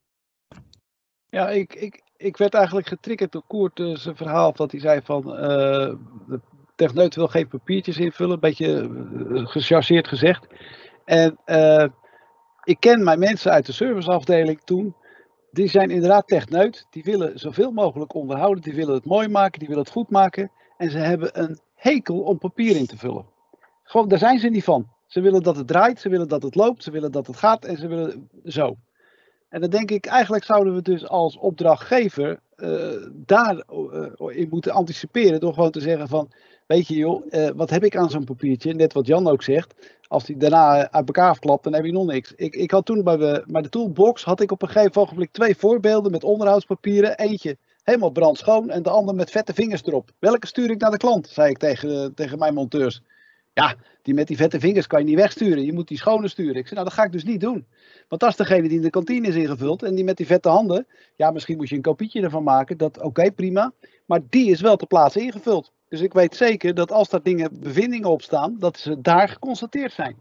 Ja, ik, ik, ik werd eigenlijk getriggerd door Koert uh, zijn verhaal dat hij zei van uh, de techneut wil geen papiertjes invullen, een beetje uh, gechargeerd gezegd. En uh, ik ken mijn mensen uit de serviceafdeling toen, die zijn inderdaad techneut, die willen zoveel mogelijk onderhouden, die willen het mooi maken, die willen het goed maken en ze hebben een hekel om papier in te vullen. Gewoon, daar zijn ze niet van. Ze willen dat het draait, ze willen dat het loopt, ze willen dat het gaat en ze willen zo. En dan denk ik, eigenlijk zouden we dus als opdrachtgever uh, daarin uh, moeten anticiperen door gewoon te zeggen van, weet je joh, uh, wat heb ik aan zo'n papiertje? Net wat Jan ook zegt, als die daarna uit elkaar afklapt, dan heb je nog niks. Ik, ik had toen bij de, bij de toolbox, had ik op een gegeven ogenblik twee voorbeelden met onderhoudspapieren. Eentje helemaal brandschoon en de ander met vette vingers erop. Welke stuur ik naar de klant, zei ik tegen, tegen mijn monteurs. Ja, die met die vette vingers kan je niet wegsturen. Je moet die schone sturen. Ik zei, nou dat ga ik dus niet doen. Want dat is degene die in de kantine is ingevuld. En die met die vette handen. Ja, misschien moet je een kopietje ervan maken. Dat oké, okay, prima. Maar die is wel ter plaatse ingevuld. Dus ik weet zeker dat als daar dingen, bevindingen op staan, dat ze daar geconstateerd zijn.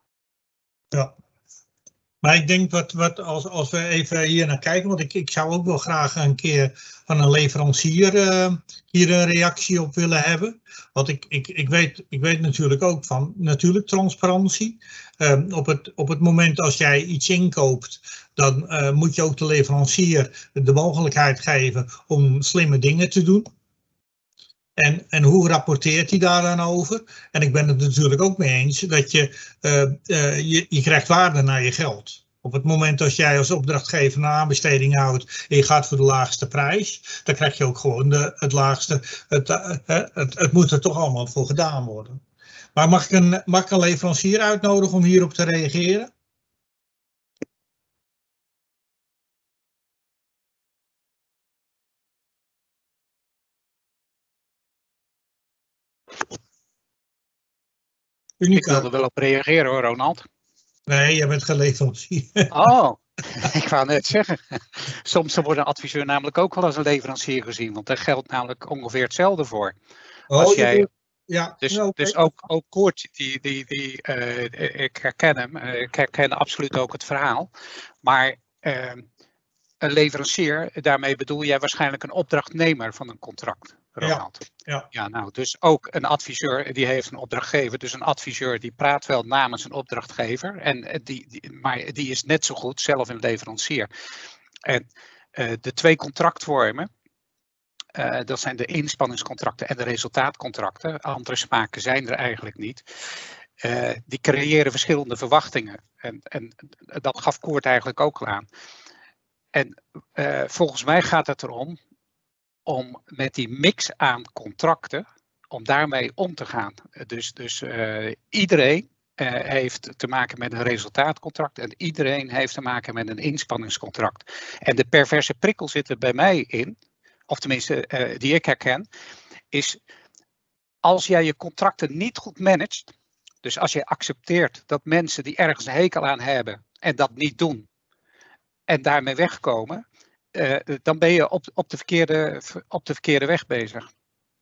Ja. Maar ik denk wat, wat als, als we even hier naar kijken, want ik, ik zou ook wel graag een keer van een leverancier uh, hier een reactie op willen hebben. Want ik, ik, ik, weet, ik weet natuurlijk ook van, natuurlijk transparantie. Uh, op, het, op het moment als jij iets inkoopt, dan uh, moet je ook de leverancier de mogelijkheid geven om slimme dingen te doen. En, en hoe rapporteert hij daar dan over? En ik ben het natuurlijk ook mee eens dat je, uh, uh, je, je krijgt waarde naar je geld. Op het moment dat jij als opdrachtgever een aanbesteding houdt en je gaat voor de laagste prijs, dan krijg je ook gewoon de, het laagste. Het, het, het, het moet er toch allemaal voor gedaan worden. Maar mag ik, een, mag ik een leverancier uitnodigen om hierop te reageren? Unica. Ik wilde wel op reageren hoor, Ronald. Nee, jij bent geen leverancier. Oh, ik wou net zeggen. Soms wordt een adviseur namelijk ook wel als een leverancier gezien, want daar geldt namelijk ongeveer hetzelfde voor. Oh, als jij, ja, dus ja, okay. dus ook, ook Koert, die, die, die, uh, ik herken hem, uh, ik herken absoluut ook het verhaal. Maar uh, een leverancier, daarmee bedoel jij waarschijnlijk een opdrachtnemer van een contract. Ronald. Ja, ja. ja, nou, dus ook een adviseur die heeft een opdrachtgever. Dus een adviseur die praat wel namens een opdrachtgever. En die, die, maar die is net zo goed zelf een leverancier. En uh, de twee contractvormen, uh, dat zijn de inspanningscontracten en de resultaatcontracten. Andere smaken zijn er eigenlijk niet. Uh, die creëren verschillende verwachtingen. En, en dat gaf Koert eigenlijk ook al aan. En uh, volgens mij gaat het erom om met die mix aan contracten, om daarmee om te gaan. Dus, dus uh, iedereen uh, heeft te maken met een resultaatcontract en iedereen heeft te maken met een inspanningscontract. En de perverse prikkel zit er bij mij in, of tenminste uh, die ik herken, is als jij je contracten niet goed managt, dus als je accepteert dat mensen die ergens een hekel aan hebben en dat niet doen en daarmee wegkomen, Uh, dan ben je op, op, de verkeerde, op de verkeerde weg bezig.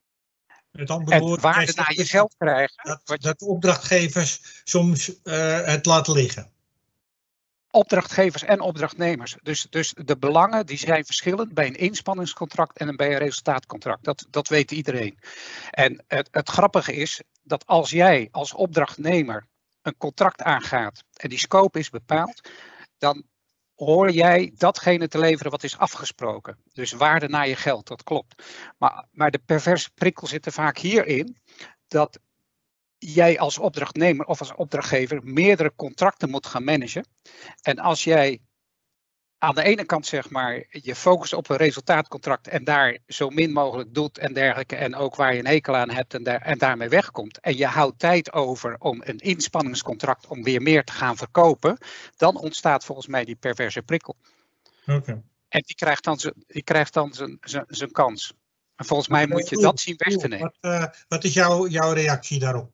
Met andere en woorden, waarde naar je geld krijgen. Dat, dat opdrachtgevers soms uh, het laten liggen. Opdrachtgevers en opdrachtnemers. Dus, dus de belangen die zijn verschillend bij een inspanningscontract en bij een resultaatcontract. Dat, dat weet iedereen. En het, het grappige is dat als jij als opdrachtnemer een contract aangaat en die scope is bepaald, dan hoor jij datgene te leveren wat is afgesproken. Dus waarde naar je geld, dat klopt. Maar, maar de perverse prikkel zit er vaak hierin dat jij als opdrachtnemer of als opdrachtgever meerdere contracten moet gaan managen. En als jij aan de ene kant zeg maar je focust op een resultaatcontract en daar zo min mogelijk doet en dergelijke en ook waar je een hekel aan hebt en, daar, en daarmee wegkomt en je houdt tijd over om een inspanningscontract om weer meer te gaan verkopen, dan ontstaat volgens mij die perverse prikkel. Okay. En die krijgt dan zijn, die krijgt dan zijn, zijn, zijn kans. En volgens mij moet je dat zien weg te nemen. Wat, uh, wat is jouw, jouw reactie daarop?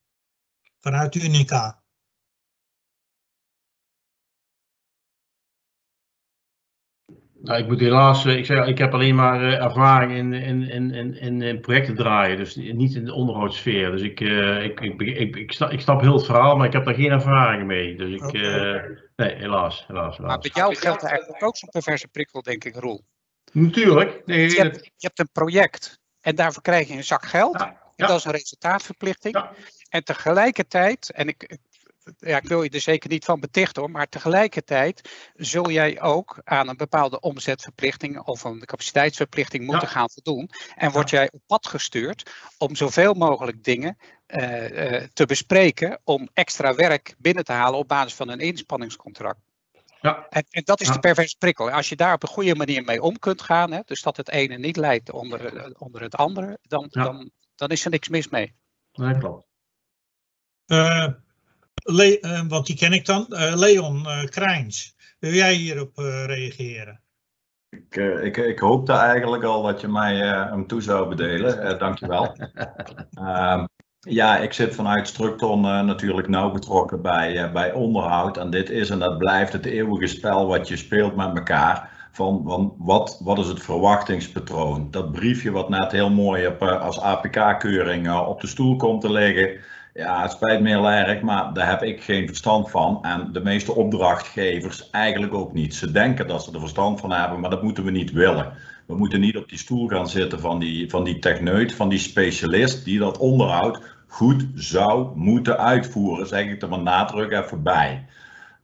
Vanuit Unica. Nou, ik moet helaas, ik, zeg, ik heb alleen maar uh, ervaring in, in, in, in, in projecten draaien, dus niet in de onderhoudssfeer. Dus ik, uh, ik, ik, ik, ik, snap, ik snap heel het verhaal, maar ik heb daar geen ervaring mee. Dus ik, okay. uh, nee, helaas, helaas, helaas. Maar bij jou geldt eigenlijk ook zo'n perverse prikkel, denk ik, Roel. Natuurlijk. Nee, je, hebt, je hebt een project en daarvoor krijg je een zak geld. Ja, en ja. dat is een resultaatverplichting. Ja. En tegelijkertijd, en ik... Ja, ik wil je er zeker niet van betichten hoor, maar tegelijkertijd zul jij ook aan een bepaalde omzetverplichting of een capaciteitsverplichting moeten ja. gaan voldoen. En word ja. jij op pad gestuurd om zoveel mogelijk dingen uh, uh, te bespreken om extra werk binnen te halen op basis van een inspanningscontract. Ja. En, en dat is ja. de perverse prikkel. Als je daar op een goede manier mee om kunt gaan, hè, dus dat het ene niet leidt onder, onder het andere, dan, ja. dan, dan is er niks mis mee. Nee, klopt. Uh, Le uh, want die ken ik dan. Uh, Leon uh, Krijns, wil jij hierop uh, reageren? Ik, uh, ik, ik hoopte eigenlijk al dat je mij uh, hem toe zou bedelen. Uh, dankjewel. uh, ja, ik zit vanuit Structon uh, natuurlijk nauw betrokken bij, uh, bij onderhoud. En dit is en dat blijft het eeuwige spel wat je speelt met elkaar. Van, van wat, wat is het verwachtingspatroon? Dat briefje wat net heel mooi op, uh, als A P K-keuring uh, op de stoel komt te liggen. Ja, het spijt me heel erg, maar daar heb ik geen verstand van. En de meeste opdrachtgevers eigenlijk ook niet. Ze denken dat ze er verstand van hebben, maar dat moeten we niet willen. We moeten niet op die stoel gaan zitten van die, van die techneut, van die specialist die dat onderhoud goed zou moeten uitvoeren. Zeg ik er met nadruk even bij.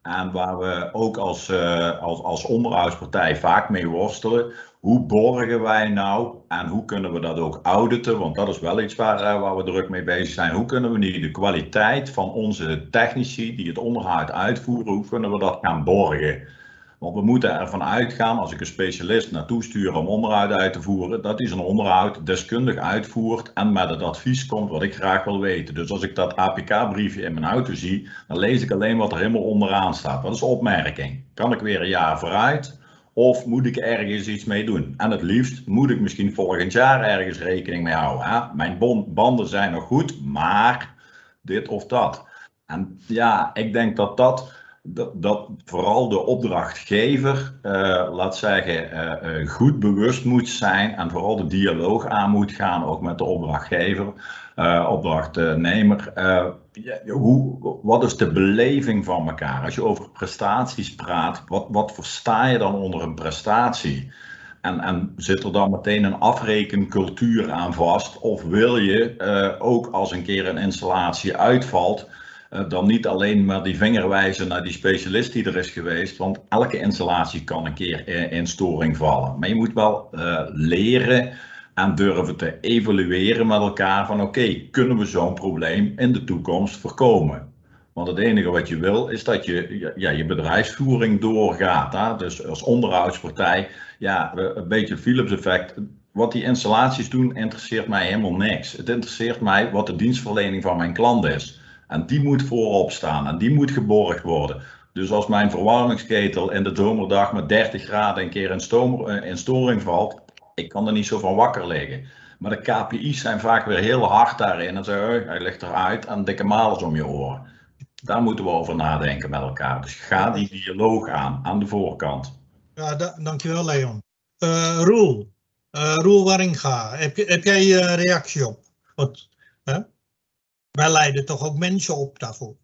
En waar we ook als, uh, als, als onderhoudspartij vaak mee worstelen. Hoe borgen wij nou en hoe kunnen we dat ook auditen? Want dat is wel iets waar, uh, waar we druk mee bezig zijn. Hoe kunnen we nu de kwaliteit van onze technici die het onderhoud uitvoeren, hoe kunnen we dat gaan borgen? Want we moeten ervan uitgaan, als ik een specialist naartoe stuur om onderhoud uit te voeren, dat hij zijn onderhoud deskundig uitvoert en met het advies komt wat ik graag wil weten. Dus als ik dat A P K-briefje in mijn auto zie, dan lees ik alleen wat er helemaal onderaan staat. Dat is opmerking. Kan ik weer een jaar vooruit of moet ik ergens iets mee doen? En het liefst moet ik misschien volgend jaar ergens rekening mee houden. Hè? Mijn banden zijn nog goed, maar dit of dat. En ja, ik denk dat dat... Dat, dat vooral de opdrachtgever, uh, laat zeggen, uh, uh, goed bewust moet zijn en vooral de dialoog aan moet gaan, ook met de opdrachtgever, uh, opdrachtnemer. Uh, ja, hoe, wat is de beleving van elkaar? Als je over prestaties praat, wat, wat versta je dan onder een prestatie? En, en zit er dan meteen een afrekencultuur aan vast? Of wil je uh, ook als een keer een installatie uitvalt, dan niet alleen maar die vinger wijzen naar die specialist die er is geweest, want elke installatie kan een keer in storing vallen. Maar je moet wel uh, leren en durven te evalueren met elkaar van oké, okay, kunnen we zo'n probleem in de toekomst voorkomen? Want het enige wat je wil is dat je ja, je bedrijfsvoering doorgaat. Hè? Dus als onderhoudspartij, ja, een beetje Philips effect. Wat die installaties doen interesseert mij helemaal niks. Het interesseert mij wat de dienstverlening van mijn klant is. En die moet voorop staan en die moet geborgd worden. Dus als mijn verwarmingsketel in de zomerdag met dertig graden een keer in, stoom, in storing valt, ik kan er niet zo van wakker liggen. Maar de K P I's zijn vaak weer heel hard daarin en zeggen, hij ligt eruit en dikke malers om je oren. Daar moeten we over nadenken met elkaar. Dus ga die dialoog aan, aan de voorkant. Ja, da dankjewel Leon. Uh, Roel, uh, Roel Waringa, heb, je, heb jij uh, reactie op? Wat, hè? Wij leiden toch ook mensen op daarvoor?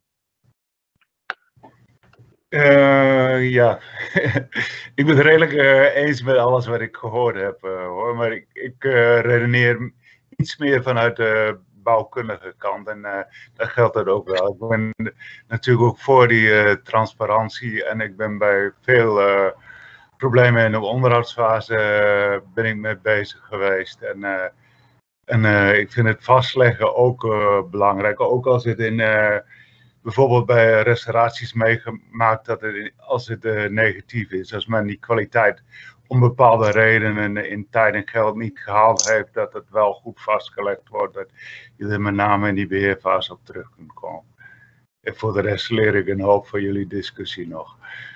Uh, ja, ik ben het redelijk uh, eens met alles wat ik gehoord heb, uh, hoor. Maar ik, ik uh, redeneer iets meer vanuit de bouwkundige kant en uh, dat geldt dat ook wel. Ik ben natuurlijk ook voor die uh, transparantie en ik ben bij veel uh, problemen in de onderhoudsfase uh, ben ik mee bezig geweest. En, uh, En uh, ik vind het vastleggen ook uh, belangrijk, ook als het in uh, bijvoorbeeld bij restauraties meegemaakt dat het als het uh, negatief is, als men die kwaliteit om bepaalde redenen in tijd en geld niet gehaald heeft, dat het wel goed vastgelegd wordt, dat je er met name in die beheerfase op terug kunt komen. En voor de rest leer ik een hoop van jullie discussie nog.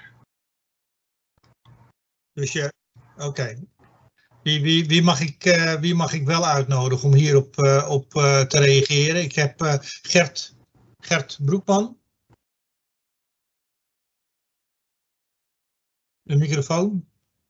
Dus je, oké. Okay. Wie, wie, wie, mag ik, uh, wie mag ik wel uitnodigen om hierop uh, op, uh, te reageren? Ik heb uh, Gert, Gert Broekman. De microfoon.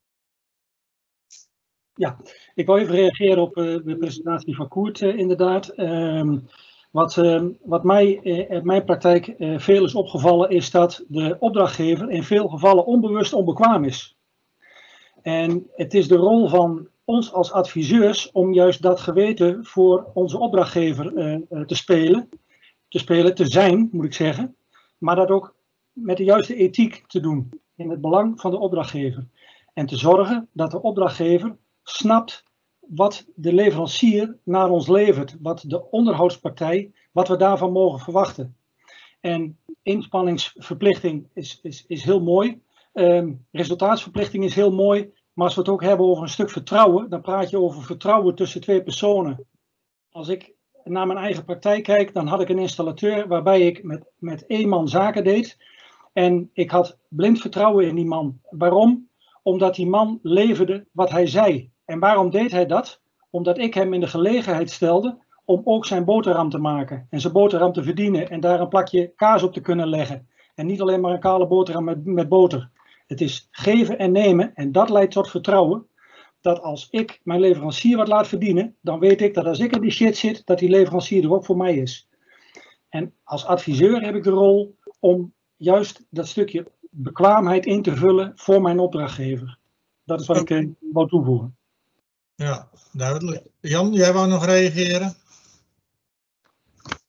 Ja, ik wil even reageren op uh, de presentatie van Koert uh, inderdaad. Um, wat, uh, wat mij uh, in mijn praktijk uh, veel is opgevallen is dat de opdrachtgever in veel gevallen onbewust onbekwaam is. En het is de rol van ons als adviseurs om juist dat geweten voor onze opdrachtgever uh, te spelen. Te spelen, te zijn moet ik zeggen. Maar dat ook met de juiste ethiek te doen. In het belang van de opdrachtgever. En te zorgen dat de opdrachtgever snapt wat de leverancier naar ons levert. Wat de onderhoudspartij, wat we daarvan mogen verwachten. En inspanningsverplichting is, is, is heel mooi. Um, resultaatsverplichting is heel mooi. Maar als we het ook hebben over een stuk vertrouwen, dan praat je over vertrouwen tussen twee personen. Als ik naar mijn eigen praktijk kijk, dan had ik een installateur waarbij ik met, met één man zaken deed. En ik had blind vertrouwen in die man. Waarom? Omdat die man leverde wat hij zei. En waarom deed hij dat? Omdat ik hem in de gelegenheid stelde om ook zijn boterham te maken. En zijn boterham te verdienen en daar een plakje kaas op te kunnen leggen. En niet alleen maar een kale boterham met, met boter. Het is geven en nemen en dat leidt tot vertrouwen. Dat als ik mijn leverancier wat laat verdienen, dan weet ik dat als ik in die shit zit, dat die leverancier er ook voor mij is. En als adviseur heb ik de rol om juist dat stukje bekwaamheid in te vullen voor mijn opdrachtgever. Dat is wat ik eh, wou toevoegen. Ja, duidelijk. Jan, jij wou nog reageren?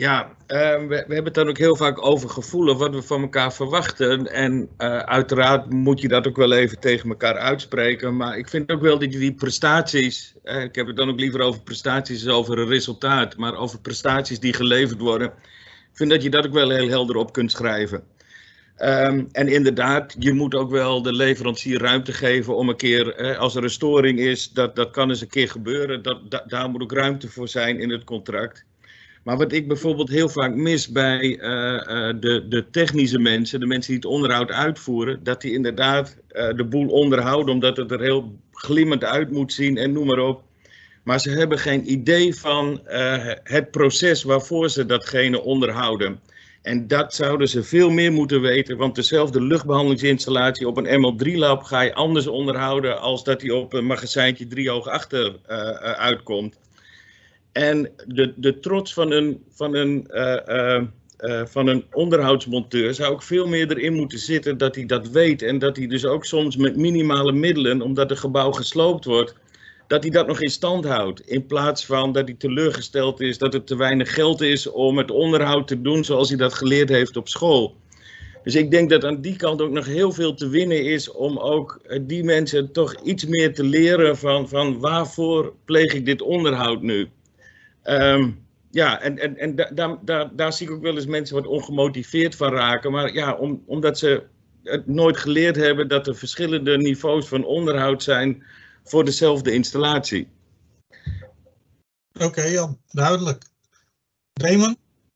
Ja, uh, we, we hebben het dan ook heel vaak over gevoelen wat we van elkaar verwachten. En uh, uiteraard moet je dat ook wel even tegen elkaar uitspreken. Maar ik vind ook wel dat je die prestaties, uh, ik heb het dan ook liever over prestaties dan over een resultaat. Maar over prestaties die geleverd worden, ik vind dat je dat ook wel heel helder op kunt schrijven. Um, en inderdaad, je moet ook wel de leverancier ruimte geven om een keer, eh, als er een storing is, dat, dat kan eens een keer gebeuren. Dat, da, daar moet ook ruimte voor zijn in het contract. Maar wat ik bijvoorbeeld heel vaak mis bij uh, uh, de, de technische mensen, de mensen die het onderhoud uitvoeren, dat die inderdaad uh, de boel onderhouden omdat het er heel glimmend uit moet zien en noem maar op. Maar ze hebben geen idee van uh, het proces waarvoor ze datgene onderhouden. En dat zouden ze veel meer moeten weten, want dezelfde luchtbehandelingsinstallatie op een M L drie lab ga je anders onderhouden als dat die op een magazijntje driehoog achter uh, uh, uitkomt. En de, de trots van een, van, een, uh, uh, uh, van een onderhoudsmonteur zou ook veel meer erin moeten zitten dat hij dat weet. En dat hij dus ook soms met minimale middelen, omdat het gebouw gesloopt wordt, dat hij dat nog in stand houdt. In plaats van dat hij teleurgesteld is dat er te weinig geld is om het onderhoud te doen zoals hij dat geleerd heeft op school. Dus ik denk dat aan die kant ook nog heel veel te winnen is om ook die mensen toch iets meer te leren van, van waarvoor pleeg ik dit onderhoud nu. Um, ja, en, en, en da, da, da, daar zie ik ook wel eens mensen wat ongemotiveerd van raken. Maar ja, om, omdat ze het nooit geleerd hebben dat er verschillende niveaus van onderhoud zijn voor dezelfde installatie. Oké, okay, Jan, duidelijk. Raymond?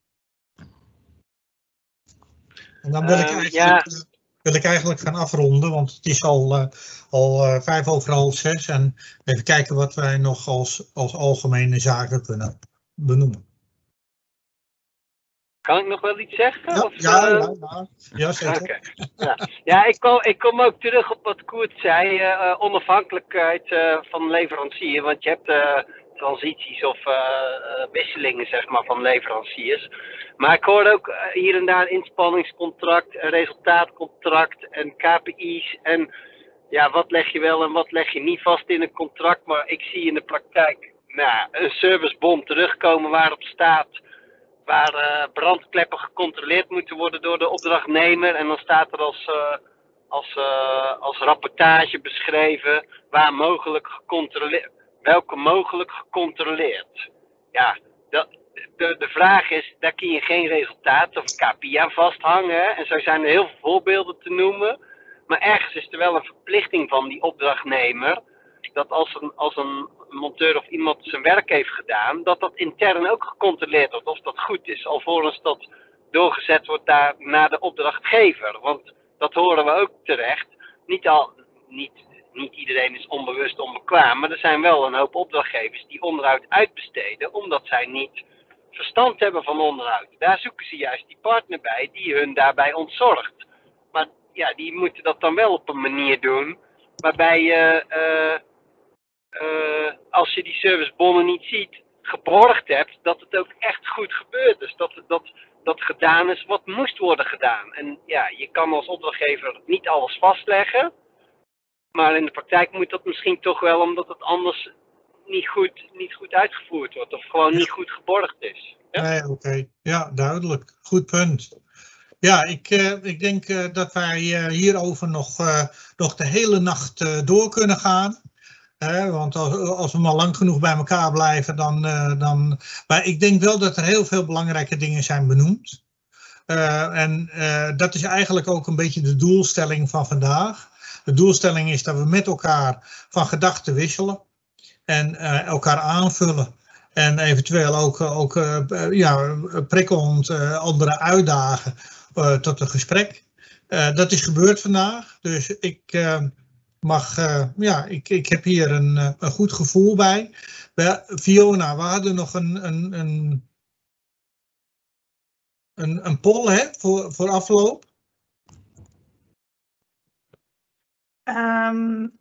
En dan wil, uh, ik eigenlijk, ja. wil ik eigenlijk gaan afronden, want het is al, uh, al uh, vijf over half zes. En even kijken wat wij nog als, als algemene zaken kunnen benoemen. Kan ik nog wel iets zeggen? Ja, of, ja, uh... ja, ja. ja zeker. Okay. Ja, ja ik, kom, ik kom ook terug op wat Koert zei, uh, onafhankelijkheid uh, van leverancier. Want je hebt uh, transities of uh, uh, wisselingen zeg maar, van leveranciers. Maar ik hoor ook uh, hier en daar een inspanningscontract, een resultaatcontract en K P I's. En ja, wat leg je wel en wat leg je niet vast in een contract. Maar ik zie in de praktijk nou, een servicebom terugkomen waarop staat waar uh, brandkleppen gecontroleerd moeten worden door de opdrachtnemer. En dan staat er als, uh, als, uh, als rapportage beschreven waar mogelijk gecontroleerd, welke mogelijk gecontroleerd. Ja, dat, de, de vraag is, daar kun je geen resultaat of K P I aan vasthangen. Hè? En zo zijn er heel veel voorbeelden te noemen. Maar ergens is er wel een verplichting van die opdrachtnemer, dat als een, als een monteur of iemand zijn werk heeft gedaan, dat dat intern ook gecontroleerd wordt of dat goed is, alvorens dat doorgezet wordt daar naar de opdrachtgever. Want dat horen we ook terecht. Niet, al, niet, niet iedereen is onbewust onbekwaam, maar er zijn wel een hoop opdrachtgevers die onderhoud uitbesteden, omdat zij niet verstand hebben van onderhoud. Daar zoeken ze juist die partner bij die hun daarbij ontzorgt. Maar ja, die moeten dat dan wel op een manier doen waarbij je, uh, uh, als je die servicebonnen niet ziet, geborgd hebt, dat het ook echt goed gebeurt. Dus dat, dat, dat gedaan is wat moest worden gedaan. En ja, je kan als opdrachtgever niet alles vastleggen, maar in de praktijk moet dat misschien toch wel, omdat het anders niet goed, niet goed uitgevoerd wordt of gewoon ja. niet goed geborgd is. Ja? Nee, oké. Okay. Ja, duidelijk. Goed punt. Ja, ik, uh, ik denk uh, dat wij uh, hierover nog, uh, nog de hele nacht uh, door kunnen gaan. Uh, want als, als we maar lang genoeg bij elkaar blijven, dan, uh, dan... Maar ik denk wel dat er heel veel belangrijke dingen zijn benoemd. Uh, en uh, dat is eigenlijk ook een beetje de doelstelling van vandaag. De doelstelling is dat we met elkaar van gedachten wisselen. En uh, elkaar aanvullen. En eventueel ook, ook uh, ja, prikkelend uh, anderen uitdagen. Uh, tot een gesprek. Uh, dat is gebeurd vandaag. Dus ik uh, mag, uh, ja, ik, ik heb hier een, uh, een goed gevoel bij. We, Fiona, we hadden nog een, een, een, een, een poll hè, voor, voor afloop. Um,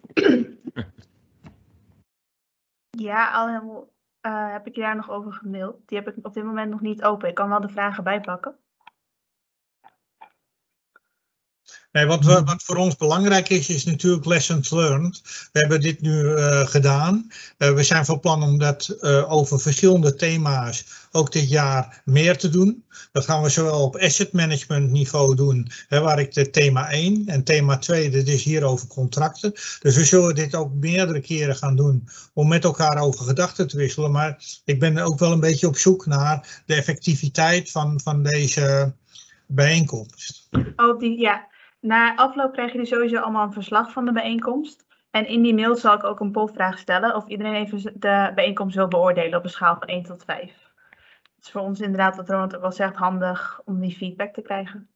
ja, al helemaal, uh, heb ik je daar nog over gemaild. Die heb ik op dit moment nog niet open. Ik kan wel de vragen bijpakken. Nee, wat, we, wat voor ons belangrijk is, is natuurlijk lessons learned. We hebben dit nu uh, gedaan. Uh, we zijn van plan om dat uh, over verschillende thema's ook dit jaar meer te doen. Dat gaan we zowel op asset management niveau doen, hè, waar ik de thema één en thema twee, dat is hier over contracten. Dus we zullen dit ook meerdere keren gaan doen om met elkaar over gedachten te wisselen. Maar ik ben ook wel een beetje op zoek naar de effectiviteit van, van deze bijeenkomst. Oh, die, ja. Na afloop krijgen jullie sowieso allemaal een verslag van de bijeenkomst. En in die mail zal ik ook een polvraag stellen of iedereen even de bijeenkomst wil beoordelen op een schaal van één tot vijf. Het is voor ons inderdaad, wat Ronald ook al zegt, handig om die feedback te krijgen.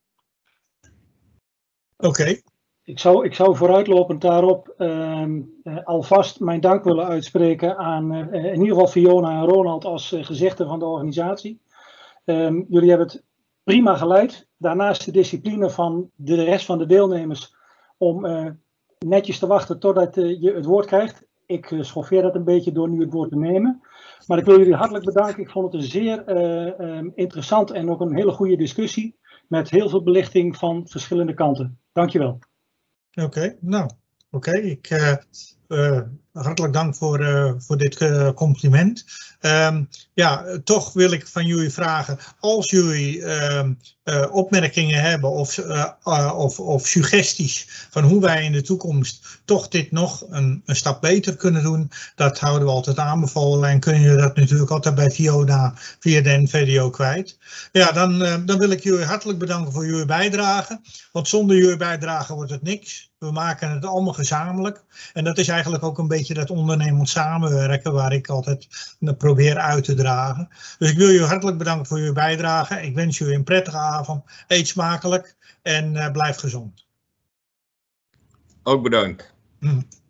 Oké. Okay. Ik zou, ik zou vooruitlopend daarop uh, uh, alvast mijn dank willen uitspreken aan uh, in ieder geval Fiona en Ronald als uh, gezichten van de organisatie. Um, jullie hebben het prima geleid. Daarnaast de discipline van de rest van de deelnemers om uh, netjes te wachten totdat uh, je het woord krijgt. Ik uh, schoffeer dat een beetje door nu het woord te nemen. Maar ik wil jullie hartelijk bedanken. Ik vond het een zeer uh, um, interessant en ook een hele goede discussie. Met heel veel belichting van verschillende kanten. Dankjewel. Oké, okay, nou, oké. Okay. Ik uh, uh, hartelijk dank voor, uh, voor dit uh, compliment. Um, ja, toch wil ik van jullie vragen, als jullie uh, uh, opmerkingen hebben of, uh, uh, of, of suggesties van hoe wij in de toekomst toch dit nog een, een stap beter kunnen doen, dat houden we altijd aanbevolen en kunnen jullie dat natuurlijk altijd bij Fiona via de N V D O kwijt. Ja, dan, uh, dan wil ik jullie hartelijk bedanken voor jullie bijdrage, want zonder jullie bijdrage wordt het niks. We maken het allemaal gezamenlijk en dat is eigenlijk ook een beetje dat ondernemend samenwerken waar ik altijd probeer uit te dragen. Dus ik wil jullie hartelijk bedanken voor jullie bijdrage. Ik wens jullie een prettige avond. Eet smakelijk en uh, blijf gezond. Ook bedankt. Mm.